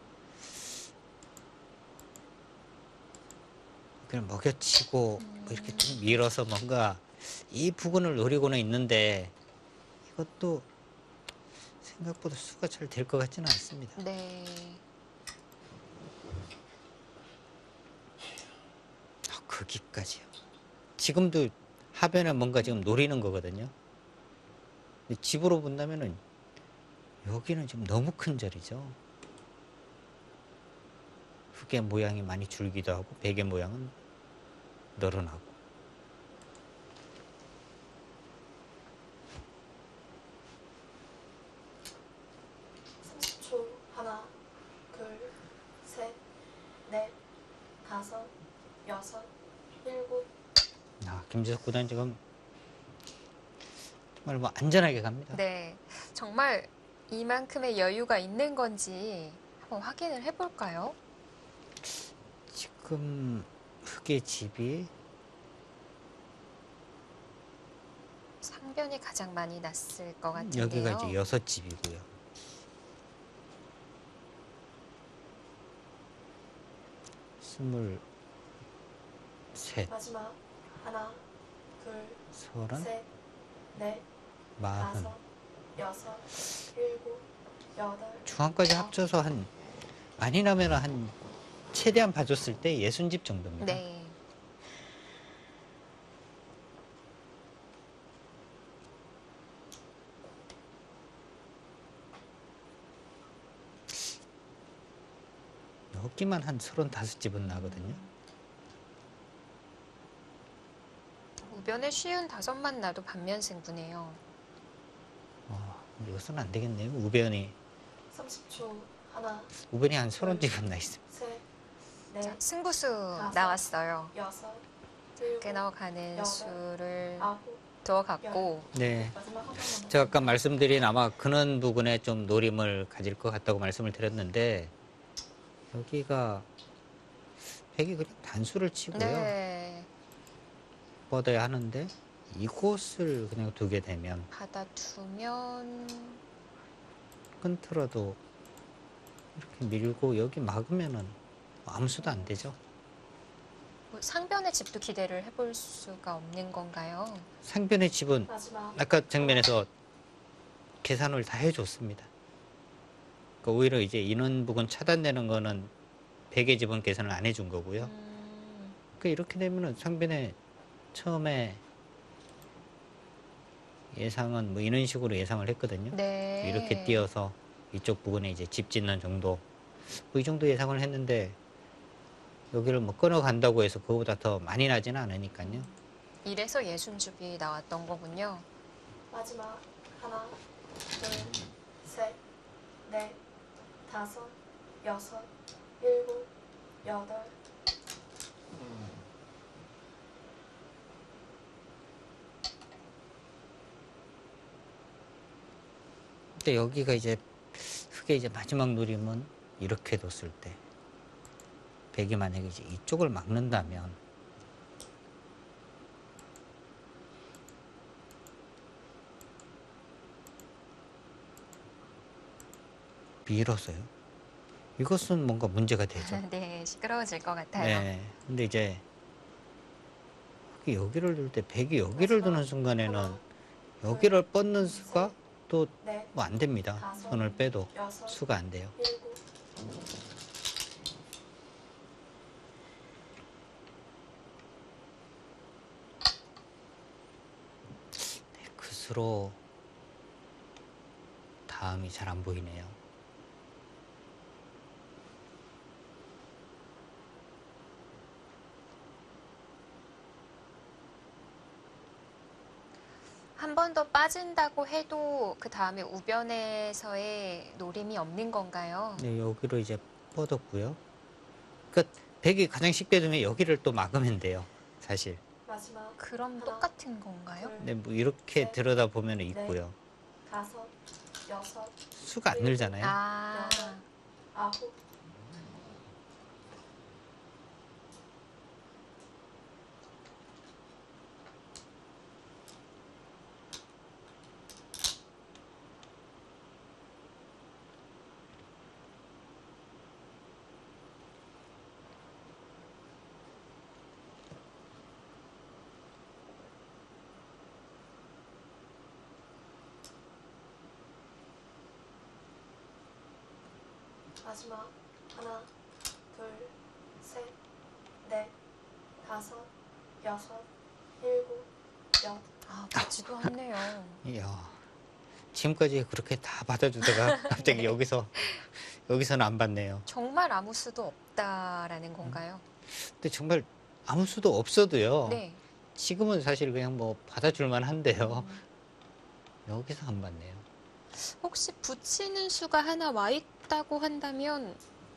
그냥 먹여치고 뭐 이렇게 좀 밀어서 뭔가 이 부분을 노리고는 있는데 이것도 생각보다 수가 잘 될 것 같지는 않습니다. 네. 아, 거기까지요. 지금도 하변에 뭔가 지금 노리는 거거든요. 근데 집으로 본다면은 여기는 지금 너무 큰 절이죠. 흙의 모양이 많이 줄기도 하고 백의 모양은 늘어나고. 삼십 초. 하나, 둘, 셋, 넷, 다섯, 여섯, 일곱. 아, 김지석 구단 지금 정말 뭐 안전하게 갑니다. 네. 정말 이만큼의 여유가 있는 건지 한번 확인을 해볼까요? 지금 흙의 집이 상변이 가장 많이 났을 것 같은데요. 여기가 이제 여섯 집이고요. 스물 셋, 마지막. 하나, 둘, 서른, 셋, 넷, 마흔. 다섯, 여섯, 일곱, 여덟. 중앙까지 아홉. 합쳐서 한 많이 나면 한 최대한 봐줬을 때 예순 집 정도입니다. 네. 여기만 한 서른다섯 집은 나거든요. 우변에 쉬운 다섯만 나도 반면승부네요. 와, 이것은 안 되겠네요. 우변이 삼십 초. 하나, 우변이 한 서른 집은 나 있습니다. 셋, 자, 넷, 승부수 다섯. 나왔어요. 여섯, 이렇게 일곱, 넣어가는 여덟, 수를 아홉. 두어갔고 네, 마지막 한 번만. 제가 아까 말씀드린 아마 그런 부분에 좀 노림을 가질 것 같다고 말씀을 드렸는데 여기가 백이 그냥 단수를 치고요. 네. 뻗어야 하는데 이곳을 그냥 두게 되면 받아두면 끊더라도 이렇게 밀고 여기 막으면은 아무 수도 안 되죠. 뭐 상변의 집도 기대를 해볼 수가 없는 건가요? 상변의 집은 마지막. 아까 정면에서 계산을 다 해줬습니다. 그러니까 오히려 이제 인원 부분 차단되는 거는 백의 집은 계산을 안 해준 거고요. 음, 그러니까 이렇게 되면은 상변에 처음에 예상은 뭐 이런 식으로 예상을 했거든요. 네. 이렇게 띄어서 이쪽 부분에 이제 집 짓는 정도 뭐 이 정도 예상을 했는데 여기를 뭐 끊어간다고 해서 그거보다 더 많이 나지는 않으니까요. 이래서 예순줍이 나왔던 거군요. 마지막. 하나, 둘, 셋, 넷, 다섯, 여섯, 일곱, 여덟. 근데 여기가 이제 흙의 이제 마지막 노림은 이렇게 뒀을 때 백이 만약에 이제 이쪽을 막는다면 밀어서요. 이것은 뭔가 문제가 되죠. 네, 시끄러워질 것 같아요. 네. 근데 이제 흙이 여기를 둘 때 백이 여기를 두는 순간에는 여기를 뻗는 수가 또 넷, 뭐 안 됩니다. 손을 빼도 여섯, 수가 안 돼요. 일곱. 네, 그수로 다음이 잘 안 보이네요. 한 번 더 빠진다고 해도 그 다음에 우변에서의 노림이 없는 건가요? 네, 여기로 이제 뻗었고요. 그러니까 백이 가장 쉽게 두면 여기를 또 막으면 돼요. 사실. 마지막 그럼 하나, 똑같은 건가요? 둘, 근데 뭐 이렇게 셋, 들여다보면 넷, 있고요. 다섯, 여섯, 수가 안 늘잖아요. 아, 아홉, 마지막 하나, 둘, 셋, 넷, 다섯, 여섯, 일곱, 여덟. 아, 맞지도 않네요. 이야, 지금까지 그렇게 다 받아주다가 갑자기 여기서 여기서는 안 받네요. 정말 아무 수도 없다라는 건가요? 근데 정말 아무 수도 없어도요. 네. 지금은 사실 그냥 뭐 받아줄만 한데요. 음. 여기서 안 받네요. 혹시 붙이는 수가 하나 와 있다고 한다면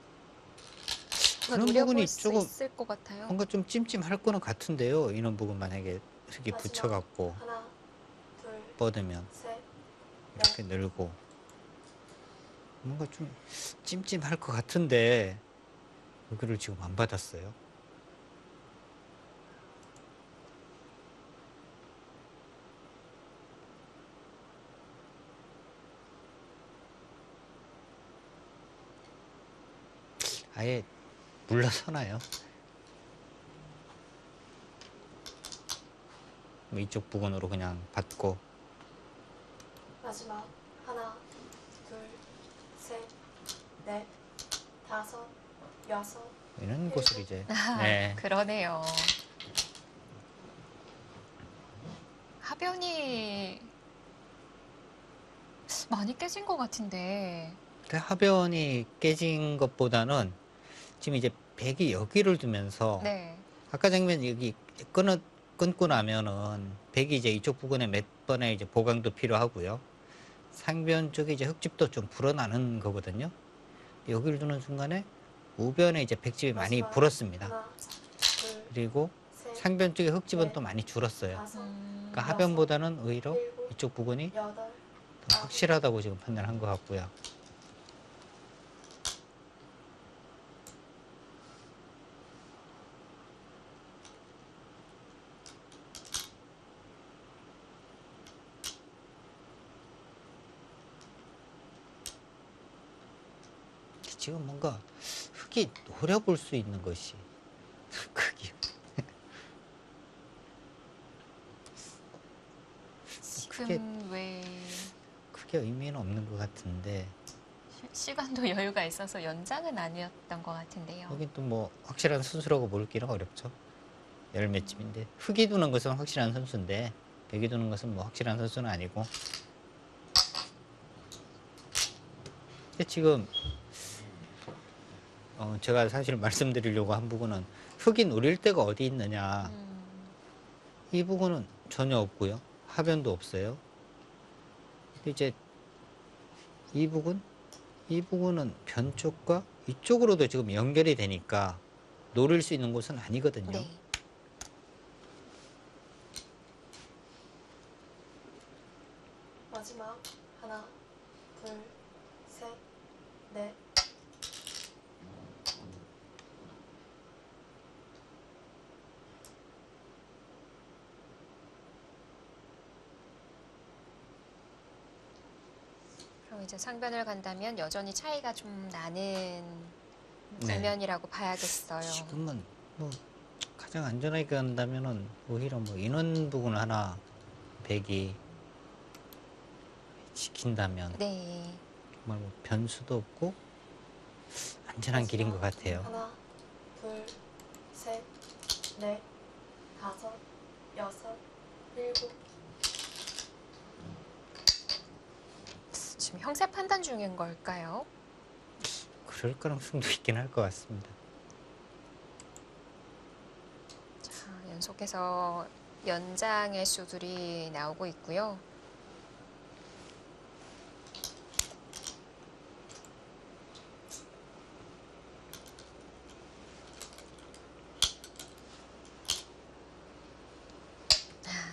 그런 노려볼 부분이 수 조금 있을 것 같아요. 뭔가 좀 찜찜할 거는 같은데요. 이런 부분 만약에 이렇게 마지막 붙여갖고 하나, 둘, 뻗으면 셋, 이렇게 늘고 뭔가 좀 찜찜할 것 같은데 여기를 지금 안 받았어요. 아예 물러서나요? 뭐 이쪽 부분으로 그냥 받고 마지막 하나, 둘, 셋, 넷, 다섯, 여섯, 이런 곳을 이제 아, 네. 그러네요. 하변이 많이 깨진 것 같은데. 그 하변이 깨진 것보다는 지금 이제 백이 여기를 두면서 네. 아까 장면 여기 끊어 끊고 나면은 백이 이제 이쪽 부분에 몇 번의 이제 보강도 필요하고요. 상변 쪽에 이제 흙집도 좀 불어나는 거거든요. 여기를 두는 순간에 우변에 이제 백집이 많이 마지막 불었습니다. 하나, 둘, 그리고 셋, 상변 쪽에 흙집은 넷, 또 많이 줄었어요. 다섯, 음, 그러니까 하변보다는 오히려 일곱, 이쪽 부분이 여덟, 더 확실하다고 지금 판단한 것 같고요. 지금 뭔가 흙이 노려볼 수 있는 것이 흙이 지금 왜 크게 의미는 없는 것 같은데 시- 시간도 여유가 있어서 연장은 아니었던 것 같은데요. 여긴 또 뭐 확실한 선수라고 보기는 어렵죠. 열 몇 집인데 흙이 두는 것은 확실한 선수인데 백이 두는 것은 뭐 확실한 선수는 아니고 근데 지금 어 제가 사실 말씀드리려고 한 부분은 흙이 노릴 데가 어디 있느냐 음, 이 부분은 전혀 없고요. 하변도 없어요. 근데 이제 이 부분 이 부분은 변 쪽과 이쪽으로도 지금 연결이 되니까 노릴 수 있는 곳은 아니거든요. 네. 마지막 하나, 둘, 셋, 넷, 그럼 이제 상변을 간다면 여전히 차이가 좀 나는 네. 국면이라고 봐야겠어요. 지금은 뭐 가장 안전하게 간다면은 오히려 뭐 인원 부분 하나 백이 지킨다면 네. 정말 뭐 변수도 없고 안전한 길인 것 같아요. 하나, 둘, 셋, 넷, 다섯, 여섯, 일곱, 지금 형세 판단 중인 걸까요? 그럴 가능성도 있긴 할 것 같습니다. 자, 연속해서 연장의 수들이 나오고 있고요.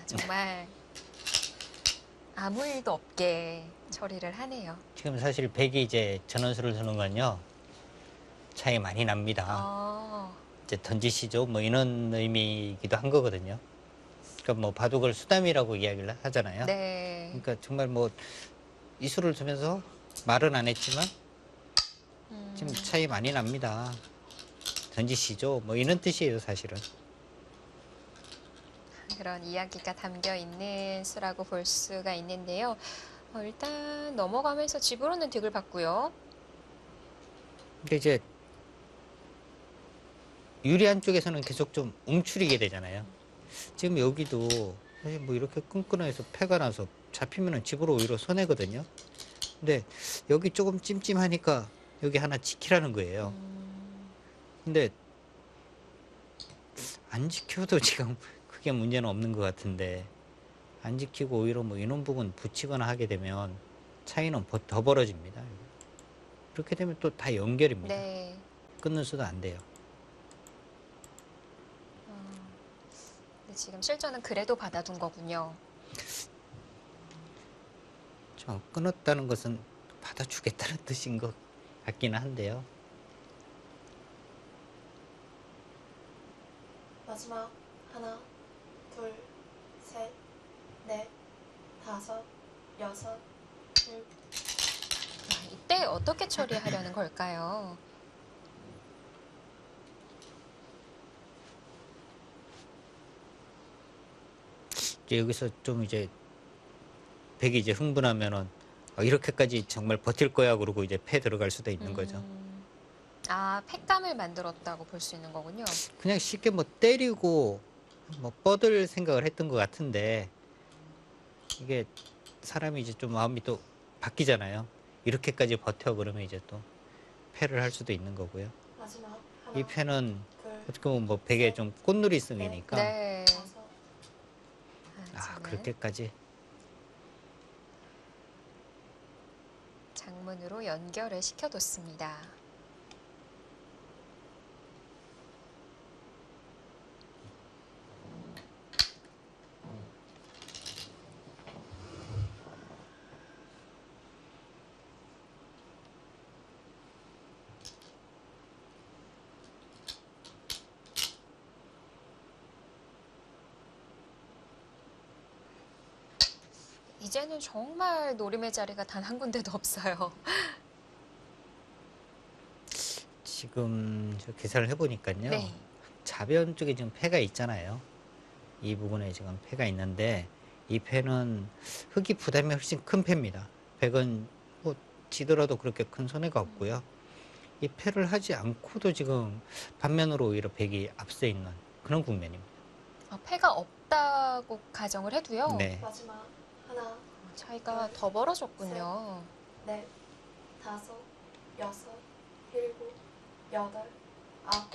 정말 아무 일도 없게 처리를 하네요. 지금 사실 백이 이제 전원수를 두는 건요. 차이 많이 납니다. 아, 이제 던지시죠. 뭐 이런 의미이기도 한 거거든요. 그러니까 뭐 바둑을 수담이라고 이야기를 하잖아요. 네. 그러니까 정말 뭐 이수를 두면서 말은 안 했지만 음, 지금 차이 많이 납니다. 던지시죠. 뭐 이런 뜻이에요, 사실은. 그런 이야기가 담겨 있는 수라고 볼 수가 있는데요. 어, 일단 넘어가면서 집으로는 득을 받고요. 근데 이제 유리한 쪽에서는 계속 좀 움츠리게 되잖아요. 지금 여기도 사실 뭐 이렇게 끈끈해서 패가 나서 잡히면은 집으로 오히려 손해거든요. 근데 여기 조금 찜찜하니까 여기 하나 지키라는 거예요. 음, 근데 안 지켜도 지금 크게 문제는 없는 것 같은데 안 지키고 오히려 뭐 이런 부분 붙이거나 하게 되면 차이는 버- 더 벌어집니다. 그렇게 되면 또 다 연결입니다. 네. 끊는 수도 안 돼요. 음, 근데 지금 실전은 그래도 받아둔 거군요. 저 끊었다는 것은 받아주겠다는 뜻인 것 같기는 한데요. 마지막 하나, 둘, 셋, 넷, 다섯, 여섯, 일곱. 아, 이때 어떻게 처리하려는 걸까요? 이제 여기서 좀 이제 백이 이제 흥분하면은 아, 이렇게까지 정말 버틸 거야 그러고 이제 패 들어갈 수도 있는 거죠. 음, 아, 팩감을 만들었다고 볼 수 있는 거군요. 그냥 쉽게 뭐 때리고 뭐 뻗을 생각을 했던 것 같은데 이게 사람이 이제 좀 마음이 또 바뀌잖아요. 이렇게까지 버텨 그러면 이제 또 패를 할 수도 있는 거고요. 마지막 하나, 이 패는 둘, 어떻게 보면 뭐 백의 좀 꽃놀이성이니까 네. 다섯. 아 저는 그렇게까지 장문으로 연결을 시켜뒀습니다. 이제는 정말 노림의 자리가 단 한 군데도 없어요. 지금 저 계산을 해보니까요. 네. 자변 쪽에 지금 패가 있잖아요. 이 부분에 지금 패가 있는데 이 패는 흙이 부담이 훨씬 큰 패입니다. 백은 뭐 지더라도 그렇게 큰 손해가 없고요. 이 패를 하지 않고도 지금 반면으로 오히려 백이 앞서 있는 그런 국면입니다. 아, 패가 없다고 가정을 해도요. 네. 마지막 하나, 차이가 더 벌어졌군요. 넷, 다섯, 여섯, 일곱, 여덟, 아홉.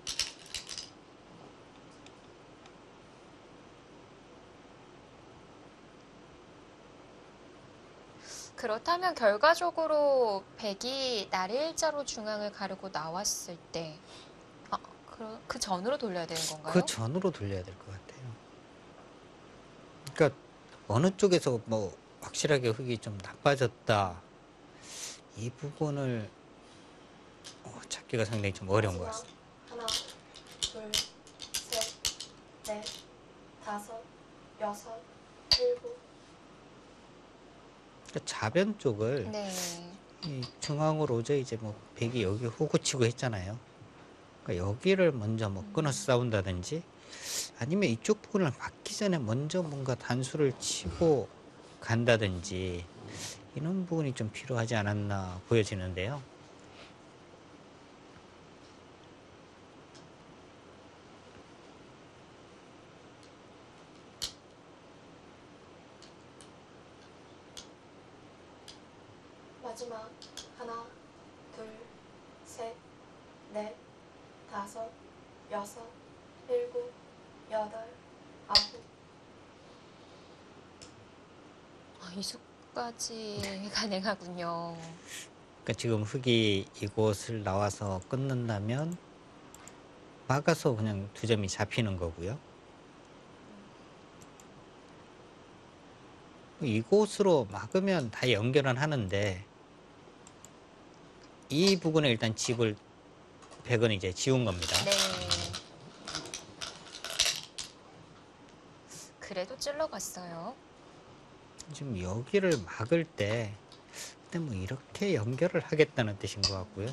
그렇다면 결과적으로 백이 날일자로 중앙을 가르고 나왔을 때, 아, 그, 그 전으로 돌려야 되는 건가요? 그 전으로 돌려야 될 것 같아요. 그러니까 어느 쪽에서 뭐 확실하게 흙이 좀 나빠졌다 이 부분을 어, 찾기가 상당히 좀 어려운 것 마지막 같습니다. 하나, 둘, 셋, 넷, 다섯, 여섯, 일곱. 그러니까 자변 쪽을 네. 이 중앙으로 오죠. 이제 뭐 백이 여기 호구 치고 했잖아요. 그러니까 여기를 먼저 뭐 끊어서 싸운다든지 아니면 이쪽 부분을 막기 전에 먼저 뭔가 단수를 치고 간다든지 이런 부분이 좀 필요하지 않았나 보여지는데요. 마지막 하나, 둘, 셋, 넷, 다섯, 여섯, 일곱, 여덟, 아홉. 아, 이수까지 가능하군요. 그러니까 지금 흙이 이곳을 나와서 끊는다면 막아서 그냥 두 점이 잡히는 거고요. 이곳으로 막으면 다 연결은 하는데 이 부분에 일단 집을 백은 이제 지운 겁니다. 네. 그래도 찔러갔어요. 지금 여기를 막을 때 그때 뭐 이렇게 연결을 하겠다는 뜻인 것 같고요.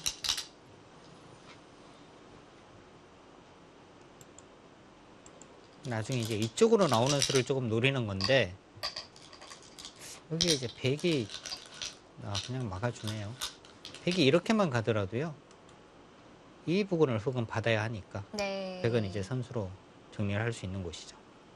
나중에 이제 이쪽으로 나오는 수를 조금 노리는 건데 여기에 이제 백이 아, 그냥 막아주네요. 백이 이렇게만 가더라도요. 이 부분을 흑은 받아야 하니까 네. 백은 이제 선수로 정리를 할 수 있는 곳이죠.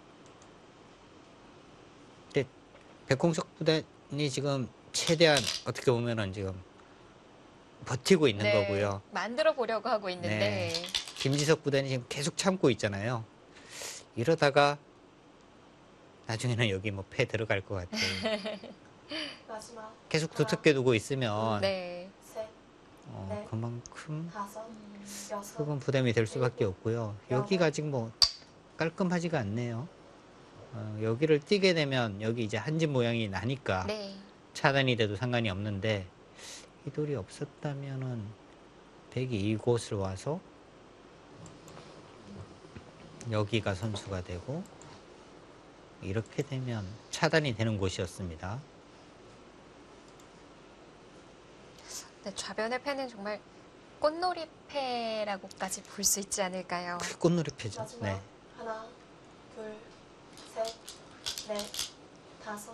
근데 백공석 구단이 지금 최대한 어떻게 보면은 지금 버티고 있는 네. 거고요. 만들어 보려고 하고 있는데. 네. 김지석 구단이 지금 계속 참고 있잖아요. 이러다가 나중에는 여기 뭐 패 들어갈 것 같아요. 마지막 계속 하나, 두텁게 두고 있으면 네. 셋, 어, 네. 그만큼 다섯, 여섯, 흑은 부담이 될 수밖에 없고요. 여기가 아직 뭐 깔끔하지가 않네요. 어, 여기를 뛰게 되면 여기 이제 한집 모양이 나니까 네. 차단이 돼도 상관이 없는데 이 돌이 없었다면은 백이 이곳을 와서 여기가 선수가 되고 이렇게 되면 차단이 되는 곳이었습니다. 네, 좌변의 패는 정말 꽃놀이 패라고까지 볼 수 있지 않을까요? 그 꽃놀이 패죠. 마지막 네. 하나, 둘, 셋, 넷, 다섯.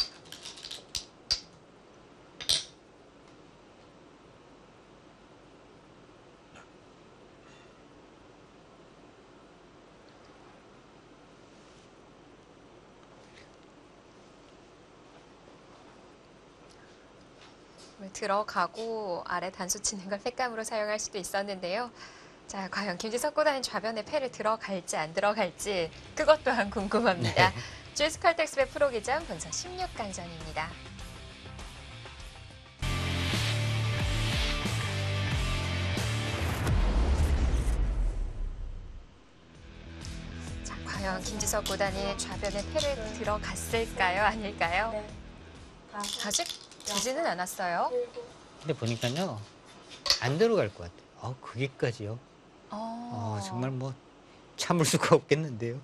들어가고 아래 단수 치는 걸 횟감으로 사용할 수도 있었는데요. 자, 과연 김지석 구단은 좌변에 패를 들어갈지 안 들어갈지 그것 또한 궁금합니다. 네. 주스 칼텍스의 프로기장 본선 십육 강전입니다. 자, 과연 김지석 구단이 좌변에 패를 들어갔을까요? 아닐까요? 넷, 다섯, 아직 지지는 않았어요. 일곱, 근데 보니까요 안 들어갈 것 같아요. 어, 거기까지요. 어, 어, 정말 뭐 참을 수가 없겠는데요.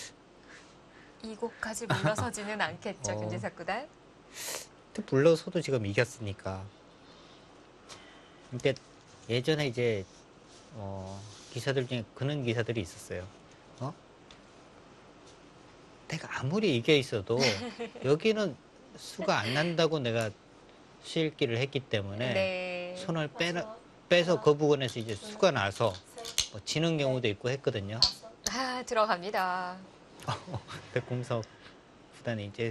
이곳까지 물러서지는 않겠죠, 어. 김지석 구단. 근데 불러서도 지금 이겼으니까. 그러니까 예전에 이제 어, 기사들 중에 그런 기사들이 있었어요. 어? 내가 아무리 이겨 있어도 여기는 수가 안 난다고 내가 수일기를 했기 때문에 네. 손을 빼, 마지막 빼서 하나, 그 부분에서 이제 수가 나서 셋, 뭐 지는 경우도 있고 했거든요. 다섯. 아, 들어갑니다. 백공석 구단이 이제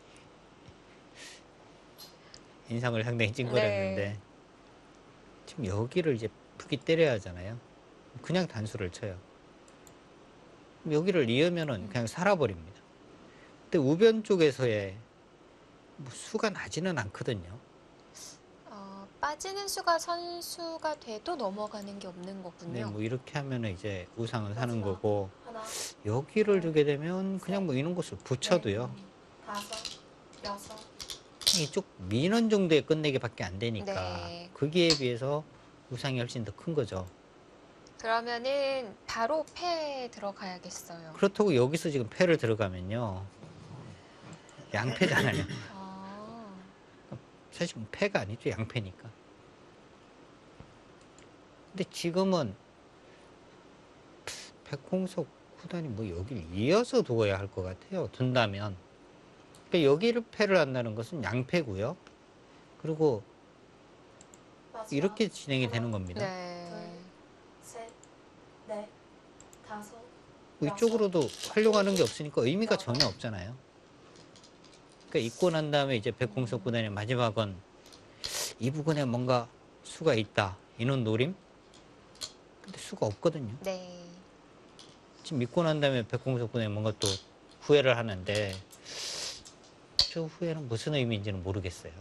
인상을 상당히 찡그렸는데 네. 지금 여기를 이제 푸기 때려야 하잖아요. 그냥 단수를 쳐요. 여기를 이으면은 그냥 살아버립니다. 근데 우변 쪽에서의 뭐 수가 나지는 않거든요. 어, 빠지는 수가 선수가 돼도 넘어가는 게 없는 네, 거군요. 뭐 이렇게 하면은 이제 우상을 사는 마지막. 거고 하나, 여기를 두게 되면 그냥 뭐 이런 곳을 붙여도요. 다섯, 여섯, 이쪽 민원 정도에 끝내기밖에 안 되니까 네. 거기에 비해서 우상이 훨씬 더 큰 거죠. 그러면은 바로 패 들어가야겠어요. 그렇다고 여기서 지금 패를 들어가면요. 양패잖아요. 아, 사실 뭐 패가 아니죠. 양패니까. 근데 지금은 백홍석 구단이 뭐 여기를 이어서 두어야 할 것 같아요. 둔다면. 그러니까 여기를 패를 한다는 것은 양패고요. 그리고 마지막. 이렇게 진행이 하나, 되는 겁니다. 네. 셋, 넷, 다섯. 뭐 이쪽으로도 활용하는 게 없으니까 의미가 전혀 없잖아요. 그러니까 입고 난 다음에 이제 백홍석 구단의 마지막은 이 부분에 뭔가 수가 있다. 이런 노림? 근데 수가 없거든요. 네. 지금 믿고 난 다음에 백홍석 군에 뭔가 또 후회를 하는데 저 후회는 무슨 의미인지는 모르겠어요.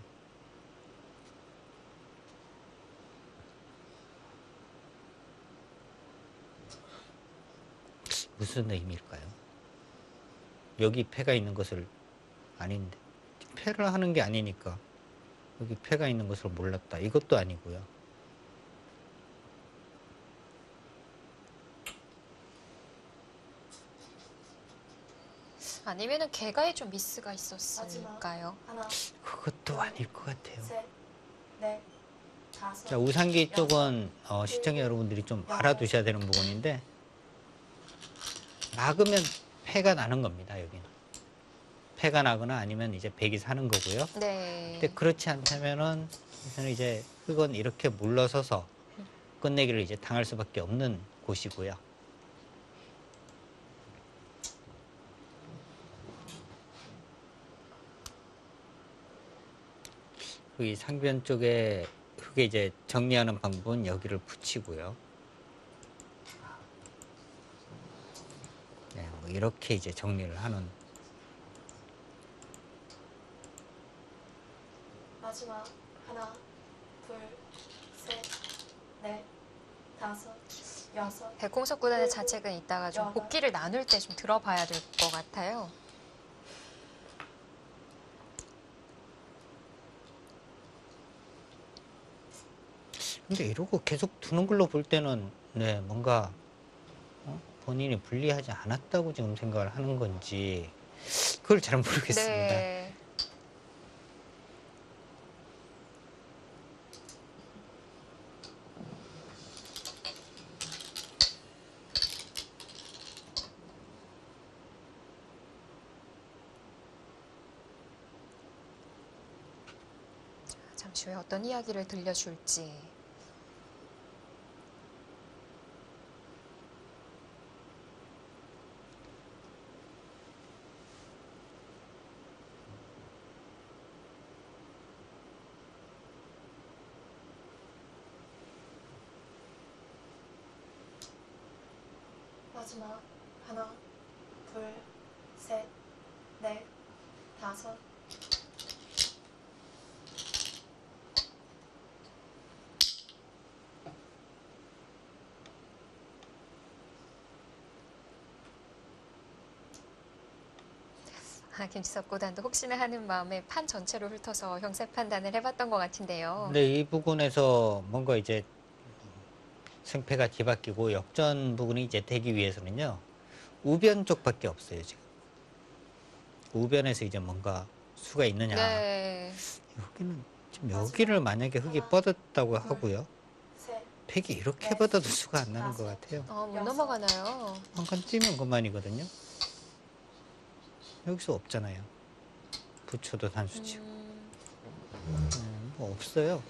무슨 의미일까요? 여기 패가 있는 것을 아닌데 패를 하는 게 아니니까 여기 패가 있는 것을 몰랐다. 이것도 아니고요. 아니면은 개가에 좀 미스가 있었을까요? 하나, 그것도 아닐 것 같아요. 셋, 넷, 다섯. 자, 우상기 쪽은 어, 시청자 여러분들이 좀 알아두셔야 되는 부분인데 막으면 패가 나는 겁니다. 여기는 패가 나거나 아니면 이제 백이 사는 거고요. 네. 근데 그렇지 않다면은 저는 이제 흙은 이렇게 물러서서 끝내기를 이제 당할 수밖에 없는 곳이고요. 이 상변 쪽에 흙에 이제 정리하는 방법은 여기를 붙이고요. 네, 뭐 이렇게 이제 정리를 하는. 마지막 하나, 둘, 셋, 넷, 다섯, 여섯. 백홍석 구단의 자책은 이따가 좀 복귀를 나눌 때 좀 들어봐야 될 것 같아요. 근데 이러고 계속 두는 걸로 볼 때는 네, 뭔가 어? 본인이 불리하지 않았다고 지금 생각을 하는 건지 그걸 잘 모르겠습니다. 네. 잠시 후에 어떤 이야기를 들려줄지. 마지막 하나, 둘, 셋, 넷, 다섯. 아, 김지석 구단도 혹시나 하는 마음에 판 전체로 훑어서 형세 판단을 해봤던 것 같은데요. 근데 이 부분에서 뭔가 이제 승패가 뒤바뀌고 역전 부분이 이제 되기 위해서는요. 우변 쪽밖에 없어요, 지금. 우변에서 이제 뭔가 수가 있느냐. 네. 여기는 지금 여기를 만약에 흙이 뻗었다고 하고요. 셋, 팩이 이렇게 뻗어도 수가 안 나는 것 같아요. 어, 못 넘어가나요? 한 칸 뛰면 그만이거든요. 여기서 없잖아요. 부초도 단수치고. 음, 음, 뭐 없어요.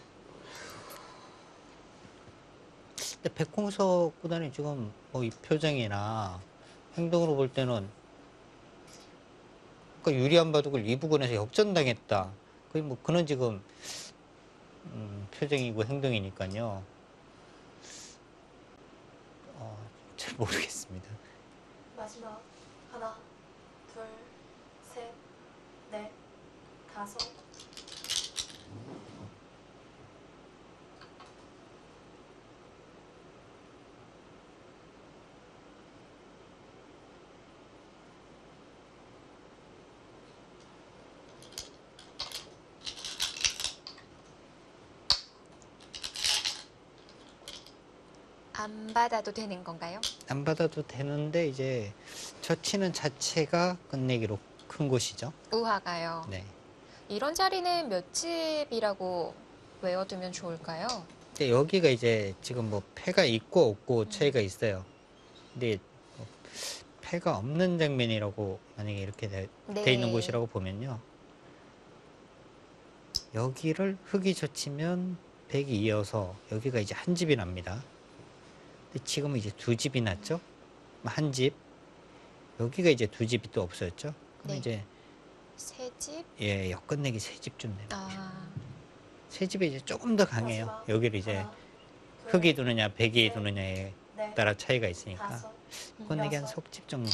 근데 백홍석 구단이 지금 뭐 이 표정이나 행동으로 볼 때는 그러니까 유리한 바둑을 이 부분에서 역전당했다. 거의 뭐 그런 지금 음, 표정이고 행동이니까요. 어, 잘 모르겠습니다. 마지막 하나, 둘, 셋, 넷, 다섯. 안 받아도 되는 건가요? 안 받아도 되는데 이제 젖히는 자체가 끝내기로 큰 곳이죠. 우화가요. 네. 이런 자리는 몇 집이라고 외워두면 좋을까요? 근데 여기가 이제 지금 뭐 패가 있고 없고 차이가 있어요. 근데 뭐 패가 없는 장면이라고 만약에 이렇게 돼, 네. 돼 있는 곳이라고 보면요. 여기를 흙이 젖히면 백이 이어서 여기가 이제 한 집이 납니다. 근데 지금은 이제 두 집이 났죠. 한 집. 여기가 이제 두 집이 또 없어졌죠. 그럼 네. 이제 세 집? 예, 역끝내기 세 집쯤 됩니다. 아, 세 집이 이제 조금 더 강해요. 마지막 여기를 이제 하나, 둘, 흙이 두느냐 백이 셋, 두느냐에 넷, 따라 차이가 있으니까 다섯, 끝내기 한 여섯. 석집 정도.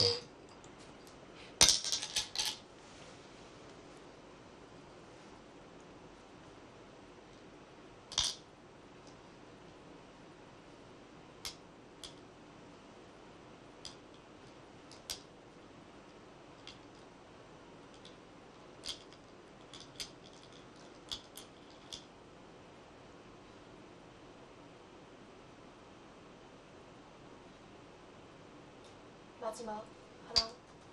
마지막 하나,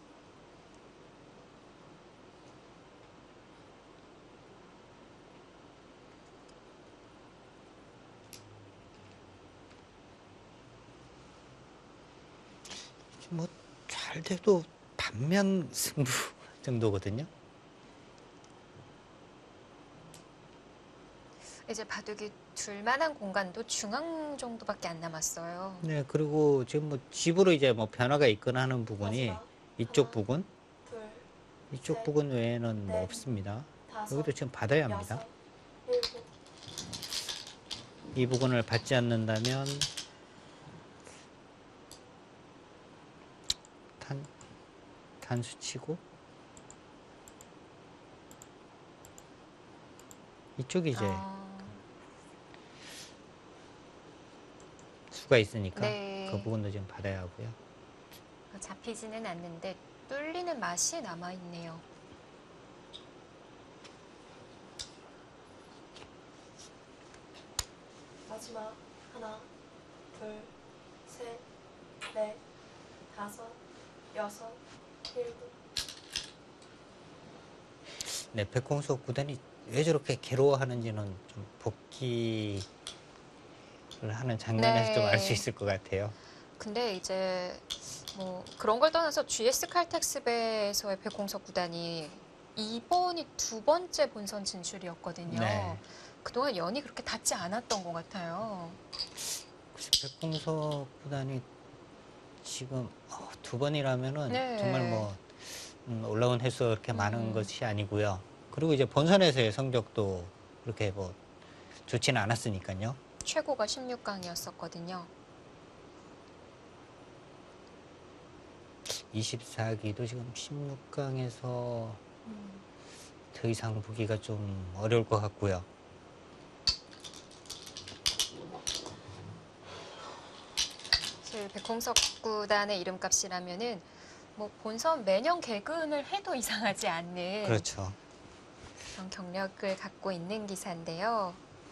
뭐 잘 돼도 반면 승부 정도거든요. 이제 바둑이 둘 만한 공간도 중앙 정도밖에 안 남았어요. 네, 그리고 지금 뭐 집으로 이제 뭐 변화가 있거나 하는 부분이 마지막 이쪽 하나, 부분, 둘, 이쪽 셋, 부분 외에는 뭐 넷, 없습니다. 다섯, 여기도 지금 받아야 합니다. 여섯, 일곱, 이 부분을 받지 않는다면 단, 단수 치고 이쪽이 이제 아, 수가 있으니까 네. 그 부분도 지금 받아야 하고요. 잡히지는 않는데 뚫리는 맛이 남아있네요. 마지막 하나, 둘, 셋, 넷, 다섯, 여섯, 일곱. 네, 백홍석 구단이 왜 저렇게 괴로워하는지는 좀 복귀를 하는 장면에서 네. 좀 알 수 있을 것 같아요. 근데 이제 뭐 그런 걸 떠나서 지에스 칼텍스배에서의 백공석 구단이 이번이 두 번째 본선 진출이었거든요. 네. 그동안 연이 그렇게 닿지 않았던 것 같아요. 글쎄, 백홍석 구단이 지금 어, 두 번이라면은 네. 정말 뭐 음, 올라온 횟수가 그렇게 많은 음. 것이 아니고요. 그리고 이제 본선에서의 성적도 그렇게 뭐 좋지는 않았으니까요. 최고가 십육 강이었었거든요. 이십사 기도 지금 십육 강에서 더 이상 보기가 좀 어려울 것 같고요. 사실 백홍석 구단의 이름값이라면은 뭐 본선 매년 개근을 해도 이상하지 않는 그렇죠. 그런 경력을 갖고 있는 기사인데요.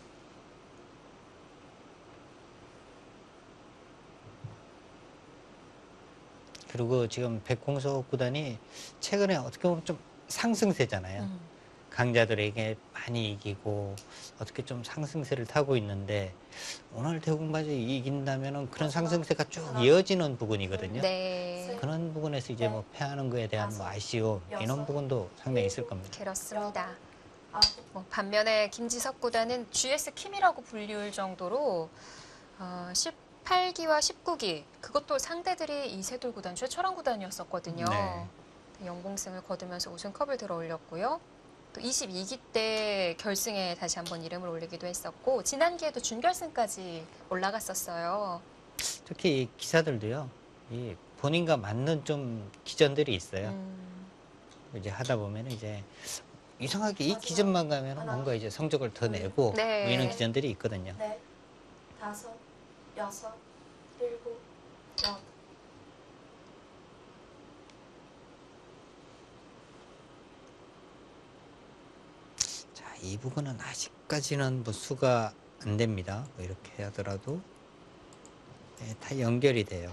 그리고 지금 백홍석 구단이 최근에 어떻게 보면 좀 상승세잖아요. 음. 강자들에게 많이 이기고 어떻게 좀 상승세를 타고 있는데 오늘 대구마저 이긴다면은 그런 상승세가 쭉 이어지는 부분이거든요. 네, 그런 부분에서 이제 뭐 패하는 거에 대한 뭐 아쉬움 이런 부분도 상당히 있을 겁니다. 그렇습니다. 아홉, 뭐 반면에 김지석 구단은 지에스 킴이라고 불리울 정도로 어, 십팔 기와 십구 기 그것도 상대들이 이세돌 구단 최철원 구단이었었거든요. 네. 연공승을 거두면서 우승컵을 들어 올렸고요. 또 이십이 기 때 결승에 다시 한번 이름을 올리기도 했었고 지난 기에도 준결승까지 올라갔었어요. 특히 이 기사들도요. 이 본인과 맞는 좀 기전들이 있어요. 음, 이제 하다 보면 이제 이상하게 이 기전만 가면 뭔가 이제 성적을 더 내고 네. 뭐 이런 기전들이 있거든요. 넷, 다섯, 여섯, 일곱, 여덟. 자, 이 부분은 아직까지는 뭐 수가 안 됩니다. 뭐 이렇게 하더라도 네, 다 연결이 돼요.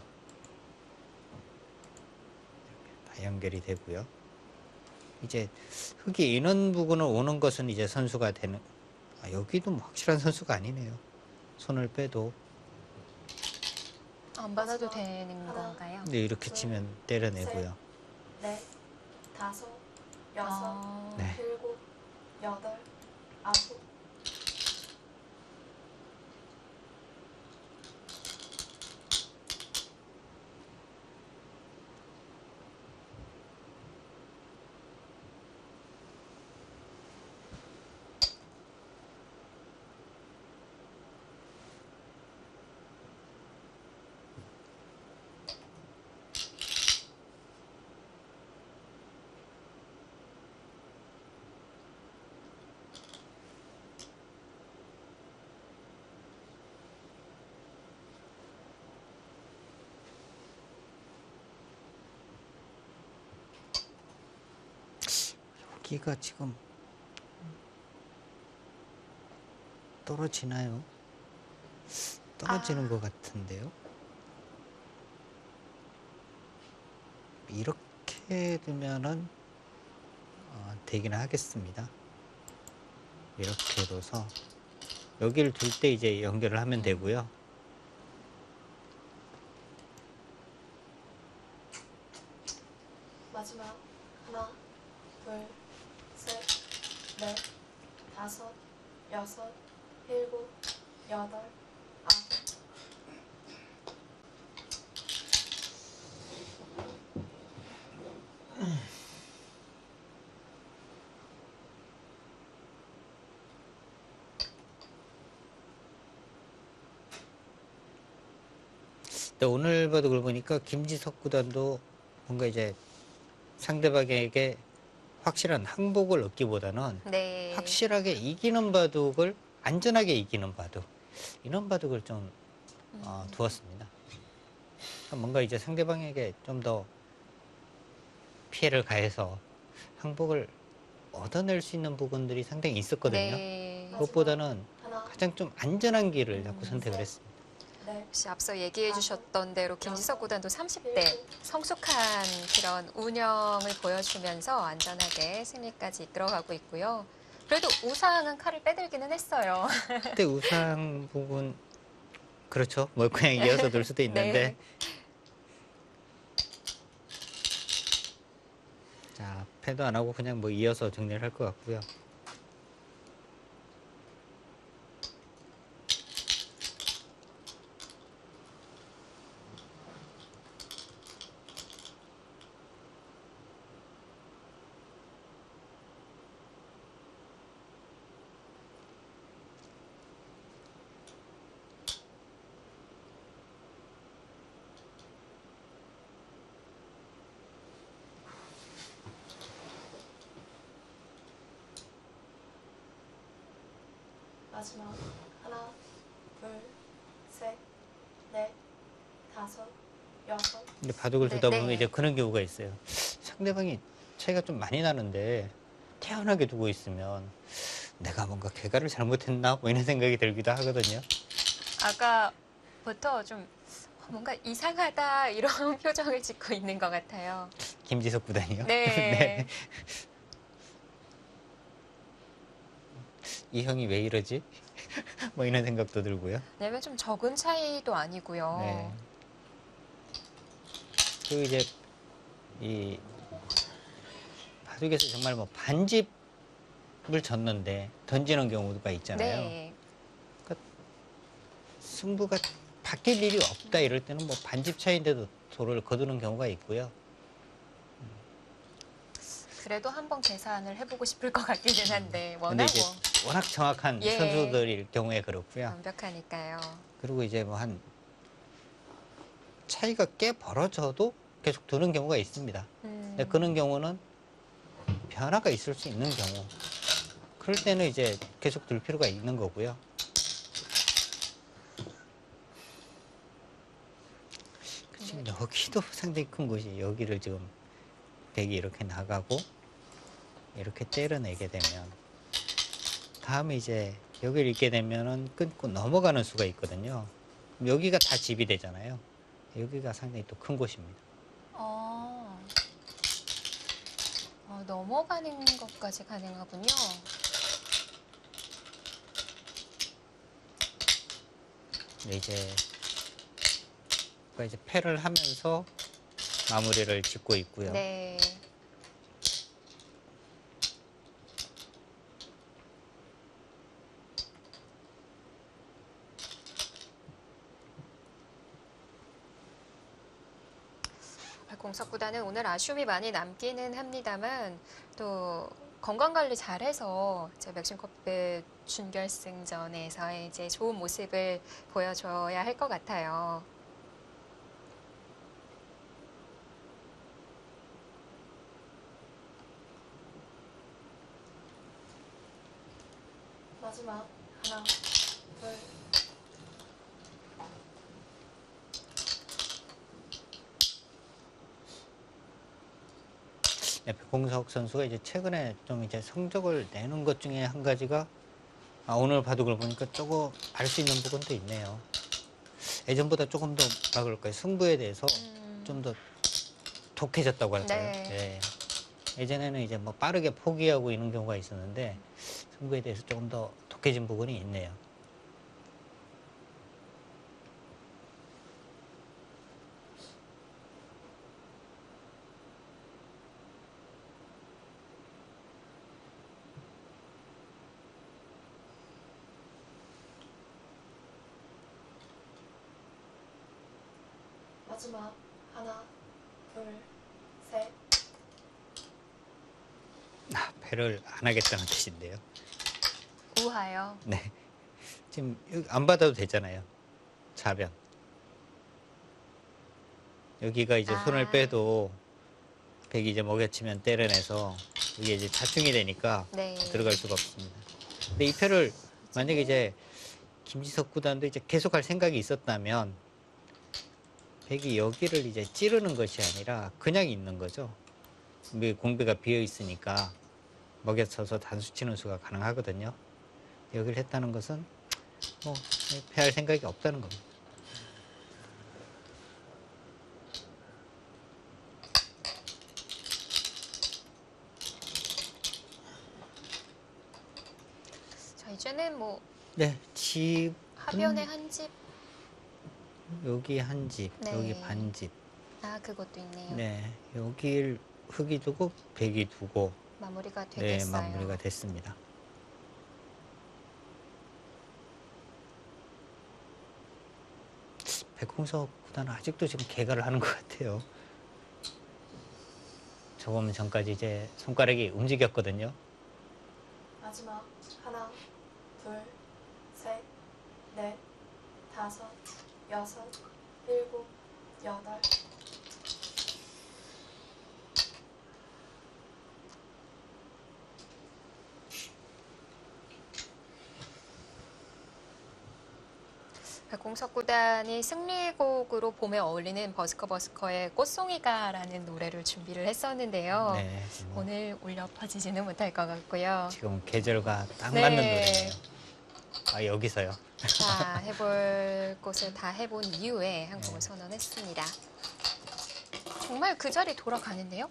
이렇게 다 연결이 되고요. 이제 흙이 이런 부분을 오는 것은 이제 선수가 되는. 아, 여기도 뭐 확실한 선수가 아니네요. 손을 빼도. 안 받아도 되는 건가요? 근데 이렇게 치면 때려내고요. 넷, 다섯, 여섯, 아, 네. 일곱, 여덟, 아홉. 여기가 지금 떨어지나요? 떨어지는 아. 것 같은데요. 이렇게 두면은 어, 되기는 하겠습니다. 이렇게 둬서 여기를 둘 때 이제 연결을 하면 되고요. 마지막 하나, 둘, 셋, 넷, 다섯, 여섯, 일곱, 여덟, 아홉. 근데 오늘 바둑을 보니까 김지석 구단도 뭔가 이제 상대방에게 확실한 항복을 얻기보다는 네. 확실하게 이기는 바둑을 안전하게 이기는 바둑 이런 바둑을 좀 어, 두었습니다. 뭔가 이제 상대방에게 좀 더 피해를 가해서 항복을 얻어낼 수 있는 부분들이 상당히 있었거든요. 네. 그것보다는 하나, 가장 좀 안전한 길을 자꾸 선택을 했습니다. 넷, 혹시 앞서 얘기해 주셨던 대로 김지석 구단도 삼십 대 성숙한 그런 운영을 보여주면서 안전하게 승리까지 이끌어가고 있고요. 그래도 우상은 칼을 빼들기는 했어요. 그때 우상 부분 그렇죠. 뭐 그냥 이어서 둘 수도 있는데 네. 자 패도 안 하고 그냥 뭐 이어서 정리를 할 것 같고요. 마지막 하나, 둘, 셋, 넷, 다섯, 여섯. 근데 바둑을 네, 두다 네. 보면 이제 그런 경우가 있어요. 상대방이 차이가 좀 많이 나는데 태연하게 두고 있으면 내가 뭔가 개가를 잘못했나 뭐 이런 생각이 들기도 하거든요. 아까부터 좀 뭔가 이상하다 이런 표정을 짓고 있는 것 같아요. 김지석 구단이요. 네. 이 형이 왜 이러지? 뭐 이런 생각도 들고요. 왜냐면 좀 적은 차이도 아니고요. 네. 그리고 이제 이 바둑에서 정말 뭐 반집을 졌는데 던지는 경우가 있잖아요. 네. 승부가 바뀔 일이 없다 이럴 때는 뭐 반집 차이인데도 도를 거두는 경우가 있고요. 그래도 한번 계산을 해보고 싶을 것 같기는 한데 근데 워낙 이제 뭐 워낙 정확한 예. 선수들일 경우에 그렇고요. 완벽하니까요. 그리고 이제 뭐 한 차이가 꽤 벌어져도 계속 두는 경우가 있습니다. 음. 근데 그런 경우는 변화가 있을 수 있는 경우. 그럴 때는 이제 계속 둘 필요가 있는 거고요. 지금 여기도 상당히 큰 곳이 여기를 지금 백이 이렇게 나가고 이렇게 때려내게 되면 다음에 이제 여기를 읽게 되면은 끊고 넘어가는 수가 있거든요. 그럼 여기가 다 집이 되잖아요. 여기가 상당히 또 큰 곳입니다. 어. 어, 넘어가는 것까지 가능하군요. 근데 이제 그러니까 이제 패를 하면서 마무리를 짓고 있고요. 네. 공석구단은 오늘 아쉬움이 많이 남기는 합니다만 또 건강 관리 잘해서 이제 맥심컵의 준결승전에서 이제 좋은 모습을 보여줘야 할 것 같아요. 마지막 하나, 둘, 네, 백공석 선수가 이제 최근에 좀 이제 성적을 내는 것 중에 한 가지가 아, 오늘 바둑을 보니까 조금 알 수 있는 부분도 있네요. 예전보다 조금 더 뭐라 그럴까요? 승부에 대해서 음. 좀 더 독해졌다고 할까요? 네. 네. 예전에는 이제 뭐 빠르게 포기하고 이런 경우가 있었는데 승부에 대해서 조금 더 독해진 부분이 있네요. 마지막 하나, 둘, 셋, 아, 패를 안 하겠다는 뜻인데요. 우하요. 네. 지금 여기 안 받아도 되잖아요. 자변. 여기가 이제 아. 손을 빼도 백이 이제 먹여치면 때려내서 이게 이제 자충이 되니까 네. 들어갈 수가 없습니다. 근데 이 패를 만약에 이제 김지석 구단도 이제 계속할 생각이 있었다면 백이 여기를 이제 찌르는 것이 아니라 그냥 있는 거죠. 공배가 비어 있으니까 먹여쳐서 단수 치는 수가 가능하거든요. 여기를 했다는 것은 뭐 패할 생각이 없다는 겁니다. 자, 이제는 뭐 네, 집 하변에 한 집. 여기 한 집, 네. 여기 반 집. 아, 그것도 있네요. 네, 여길 흙이 두고 백이 두고 마무리가 네, 되겠어요. 마무리가 됐습니다. 백홍석 구단은 아직도 지금 개가를 하는 것 같아요. 조금 전까지 이제 손가락이 움직였거든요. 마지막 하나, 둘, 셋, 넷, 다섯, 여섯, 일곱, 여덟, 백공석 구단이 승리곡으로 봄에 어울리는 버스커 버스커의 꽃송이가라는 노래를 준비를 했었는데요. 네, 뭐 오늘 울려 퍼지지는 못할 것 같고요. 지금 계절과 딱 네. 맞는 노래네요. 아, 여기서요. 자, 해볼 곳을 다 해본 이후에 한 곡을 네. 선언했습니다. 정말 그 자리 돌아가는데요?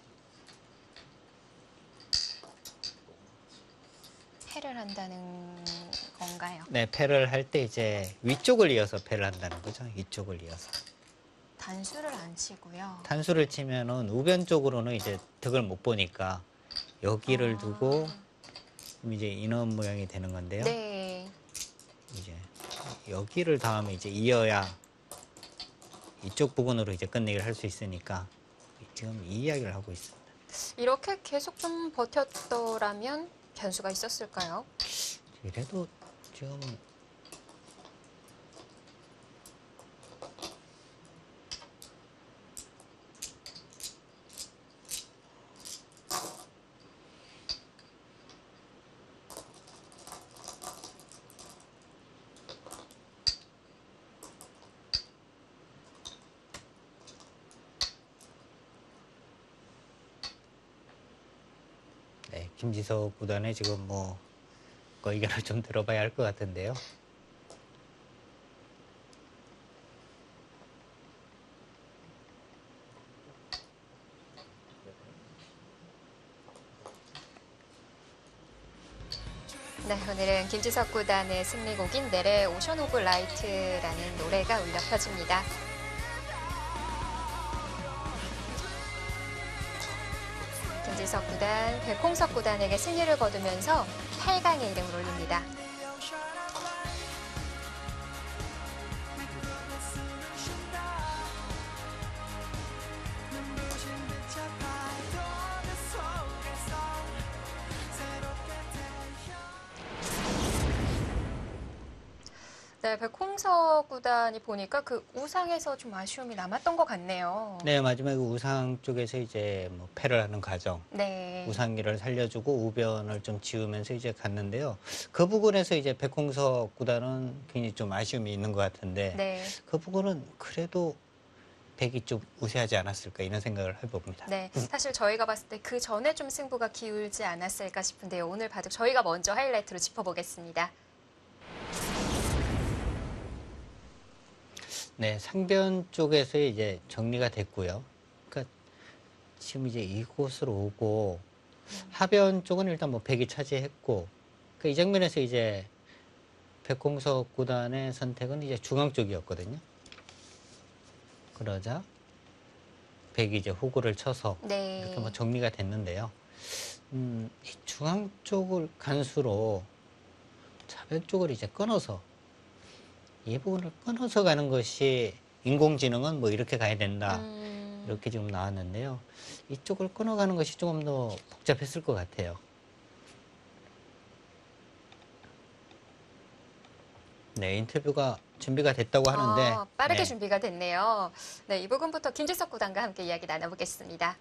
패를 한다는 건가요? 네, 패를 할 때 이제 위쪽을 이어서 패를 한다는 거죠. 위쪽을 이어서. 단수를 안 치고요. 단수를 치면은 우변 쪽으로는 이제 득을 못 보니까 여기를 아. 두고 이제 인원 모양이 되는 건데요. 네. 이제 여기를 다음에 이제 이어야 이쪽 부분으로 이제 끝내기를 할 수 있으니까 지금 이 이야기를 하고 있습니다. 이렇게 계속 좀 버텼더라면 변수가 있었을까요? 그래도 지금 네, 김지석 구단의 지금 뭐 의견을 좀 들어봐야 할 것 같은데요. 네, 오늘은 김지석 구단의 승리곡인 넬의 오션 오브 라이트라는 노래가 울려 퍼집니다. 김지석 구단, 백홍석 구단에게 승리를 거두면서 팔 강에 이름을 올립니다. 네, 백홍석 구단이 보니까 그 우상에서 좀 아쉬움이 남았던 것 같네요. 네, 마지막에 우상 쪽에서 이제 뭐 패를 하는 과정, 네. 우상기를 살려주고 우변을 좀 지우면서 이제 갔는데요. 그 부분에서 이제 백홍석 구단은 굉장히 좀 아쉬움이 있는 것 같은데 네. 그 부분은 그래도 백이 좀 우세하지 않았을까 이런 생각을 해봅니다. 네, 사실 저희가 봤을 때 그 전에 좀 승부가 기울지 않았을까 싶은데요. 오늘 바둑 저희가 먼저 하이라이트로 짚어보겠습니다. 네, 상변 쪽에서 이제 정리가 됐고요. 그러니까 지금 이제 이곳으로 오고 하변 쪽은 일단 뭐 백이 차지했고 그 이 장면에서 이제 백홍석 구단의 선택은 이제 중앙 쪽이었거든요. 그러자 백이 이제 호구를 쳐서 네. 이렇게 뭐 정리가 됐는데요. 음, 이 중앙 쪽을 간수로 좌변 쪽을 이제 끊어서 이 부분을 끊어서 가는 것이 인공지능은 뭐 이렇게 가야 된다. 음, 이렇게 지금 나왔는데요. 이쪽을 끊어가는 것이 조금 더 복잡했을 것 같아요. 네, 인터뷰가 준비가 됐다고 하는데 아, 빠르게 네. 준비가 됐네요. 네, 이 부분부터 김지석 구단과 함께 이야기 나눠보겠습니다.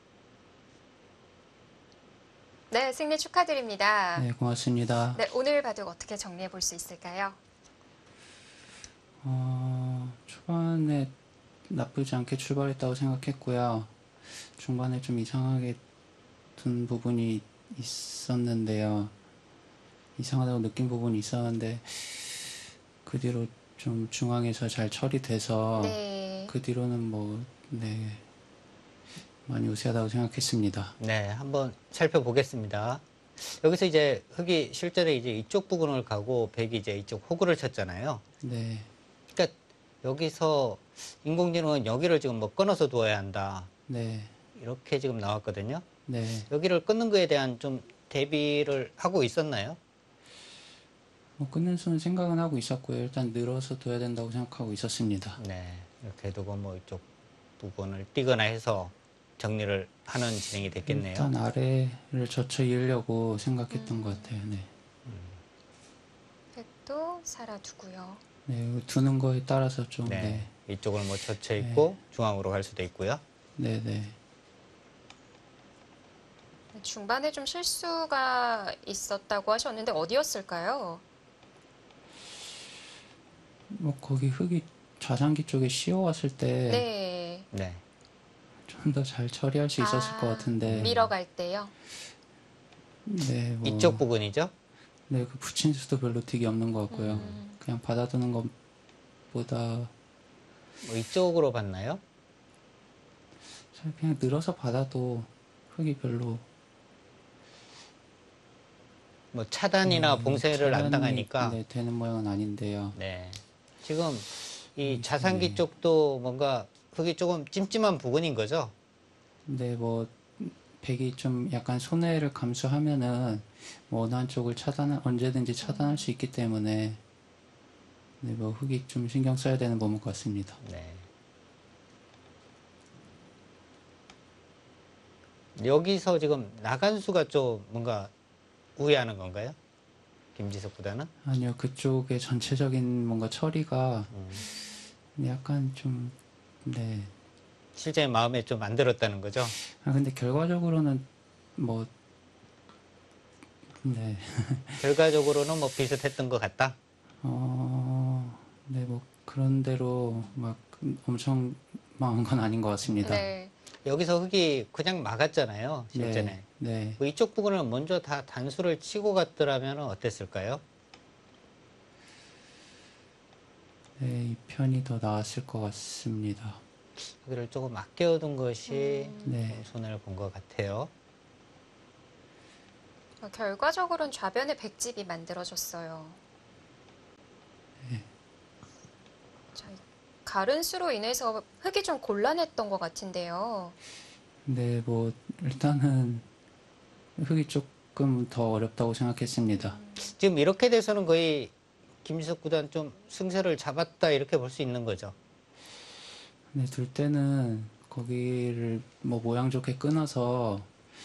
네, 승리 축하드립니다. 네, 고맙습니다. 네, 오늘 바둑 어떻게 정리해 볼 수 있을까요? 어, 초반에 나쁘지 않게 출발했다고 생각했고요. 중반에 좀 이상하게 둔 부분이 있었는데요. 이상하다고 느낀 부분이 있었는데 그 뒤로 좀 중앙에서 잘 처리돼서 네. 그 뒤로는 뭐, 네, 많이 우세하다고 생각했습니다. 네, 한번 살펴보겠습니다. 여기서 이제 흑이 실제로 이제 이쪽 부분을 가고 백이 이제 이쪽 호구를 쳤잖아요. 네, 그러니까 여기서 인공지능은 여기를 지금 뭐 끊어서 두어야 한다. 네, 이렇게 지금 나왔거든요. 네. 여기를 끊는 거에 대한 좀 대비를 하고 있었나요? 뭐 끊는 수는 생각은 하고 있었고요. 일단 늘어서 둬야 된다고 생각하고 있었습니다. 네, 이렇게 두고 뭐 이쪽 부분을 띄거나 해서 정리를 하는 진행이 됐겠네요. 일단 아래를 젖혀 이으려고 생각했던 음. 것 같아요. 네. 백도 살아두고요. 네, 두는 거에 따라서 좀, 네, 네, 이쪽을 뭐 젖혀 있고 중앙으로 갈 수도 있고요. 네, 네. 중반에 좀 실수가 있었다고 하셨는데 어디였을까요? 뭐 거기 흙이 좌상기 쪽에 씌워왔을 때 네. 네, 좀 더 잘 처리할 수 있었을 아, 것 같은데, 밀어갈 때요. 네, 뭐, 이쪽 부분이죠. 네, 그 붙인 수도 별로 득이 없는 것 같고요. 음. 그냥 받아두는 것보다 뭐 이쪽으로 봤나요? 잘 그냥 늘어서 받아도 흙이 별로 뭐 차단이나 음, 봉쇄를 안 차단이, 당하니까. 네, 되는 모양은 아닌데요. 네. 지금 이 음, 자산기 네. 쪽도 뭔가 흙이 조금 찜찜한 부분인 거죠. 근데 뭐 백이 좀 약간 손해를 감수하면은 뭐 어느 한쪽을 차단 언제든지 차단할 수 있기 때문에 네, 뭐 흙이 좀 신경 써야 되는 부분 같습니다. 네. 여기서 지금 나간수가 좀 뭔가 우회하는 건가요? 김지석 구단은? 아니요, 그쪽의 전체적인 뭔가 처리가 음. 약간 좀 네. 실제 마음에 좀 안 들었다는 거죠. 아 근데 결과적으로는 뭐 네. 결과적으로는 뭐 비슷했던 것 같다. 어, 네, 뭐 그런 대로 막 엄청 망한 건 아닌 것 같습니다. 네. 여기서 흙이 그냥 막았잖아요. 실전에. 네, 네. 뭐 이쪽 부분을 먼저 다 단수를 치고 갔더라면 어땠을까요? 네, 이 편이 더 나았을 것 같습니다. 여기를 조금 아껴둔 것이 음. 네. 좀 손해를 본 것 같아요. 어, 결과적으로는 좌변에 백집이 만들어졌어요. 네. 자, 이 가른수로 인해서 흙이 좀 곤란했던 것 같은데요. 네, 뭐 일단은 흙이 조금 더 어렵다고 생각했습니다. 지금 이렇게 돼서는 거의 김지석 구단 좀 승세를 잡았다 이렇게 볼 수 있는 거죠. 네, 둘 때는 거기를 뭐 모양 좋게 끊어서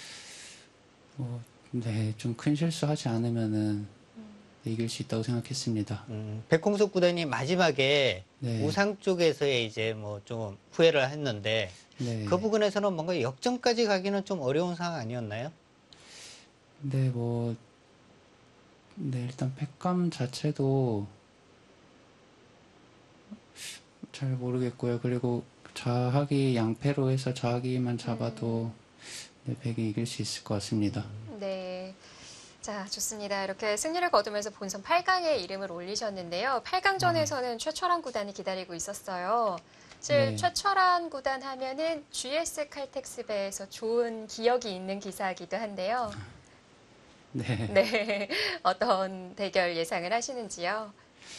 뭐 네, 좀 큰 실수하지 않으면은 네, 이길 수 있다고 생각했습니다. 음, 백홍석 구단이 마지막에 네. 우상 쪽에서의 이제 뭐 좀 후회를 했는데 네. 그 부분에서는 뭔가 역전까지 가기는 좀 어려운 상황 아니었나요? 네, 뭐, 네, 일단 팩감 자체도 잘 모르겠고요. 그리고 좌하기 양패로 해서 좌하기만 잡아도 네, 백이 이길 수 있을 것 같습니다. 네. 자, 좋습니다. 이렇게 승리를 거두면서 본선 팔 강에 이름을 올리셨는데요. 팔 강전에서는 최철원 구단이 기다리고 있었어요. 이제 네. 최철한 구단 하면은 지에스 칼텍스배에서 좋은 기억이 있는 기사이기도 한데요. 네. 네, 어떤 대결 예상을 하시는지요?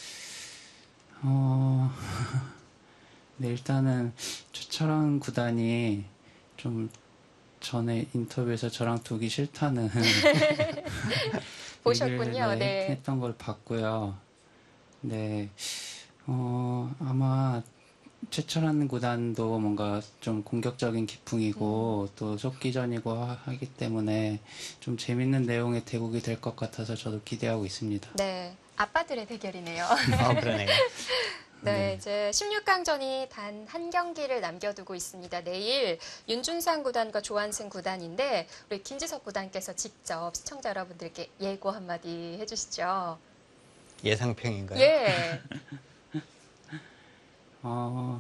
어, 네, 일단은 최철한 구단이 좀 전에 인터뷰에서 저랑 두기 싫다는 보셨군요. 얘기를, 네. 했던 걸 봤고요. 네, 어, 아마 최철한 구단도 뭔가 좀 공격적인 기풍이고 또 속기전이고 하- 하기 때문에 좀 재밌는 내용의 대국이 될 것 같아서 저도 기대하고 있습니다. 네, 아빠들의 대결이네요. 아, 그러네요. 네, 네. 이제 십육 강전이 단 한 경기를 남겨두고 있습니다. 내일 윤준상 구단과 조한승 구단인데 우리 김지석 구단께서 직접 시청자 여러분들께 예고 한마디 해주시죠. 예상평인가요? 예, 어,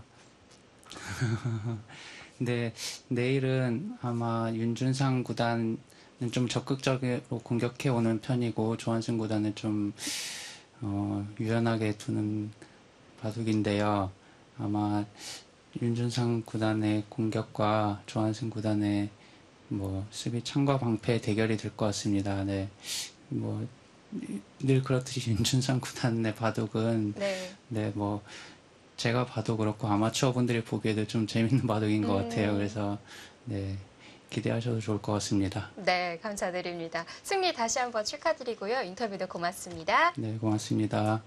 네, 내일은 아마 윤준상 구단은 좀 적극적으로 공격해 오는 편이고 조한승 구단은 좀 어, 유연하게 두는 바둑인데요. 아마 윤준상 구단의 공격과 조한승 구단의 뭐 수비 창과 방패 대결이 될 것 같습니다. 네, 뭐 늘 그렇듯이 윤준상 구단의 바둑은 네. 네, 뭐 제가 봐도 그렇고 아마추어 분들이 보기에도 좀 재밌는 바둑인 것 음. 같아요. 그래서 네, 기대하셔도 좋을 것 같습니다. 네, 감사드립니다. 승리 다시 한번 축하드리고요. 인터뷰도 고맙습니다. 네, 고맙습니다.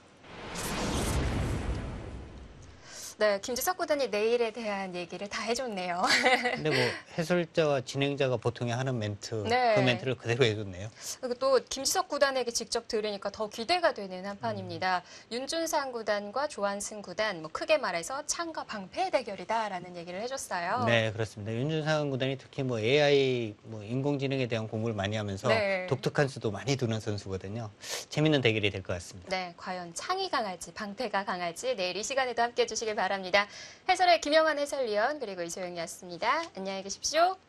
네, 김지석 구단이 내일에 대한 얘기를 다 해줬네요. 근데 뭐 해설자와 진행자가 보통에 하는 멘트, 네. 그 멘트를 그대로 해줬네요. 그리고 또 김지석 구단에게 직접 들으니까 더 기대가 되는 한판입니다. 윤준상 구단과 조한승 구단, 뭐 크게 말해서 창과 방패 대결이다라는 얘기를 해줬어요. 네, 그렇습니다. 윤준상 구단이 특히 뭐 에이아이, 뭐 인공지능에 대한 공부를 많이 하면서 네. 독특한 수도 많이 두는 선수거든요. 재밌는 대결이 될 것 같습니다. 네, 과연 창이 강할지 방패가 강할지 내일 이 시간에도 함께해 주시길 바랍니다. 해설의 김영환 해설위원 그리고 이소영이었습니다. 안녕히 계십시오.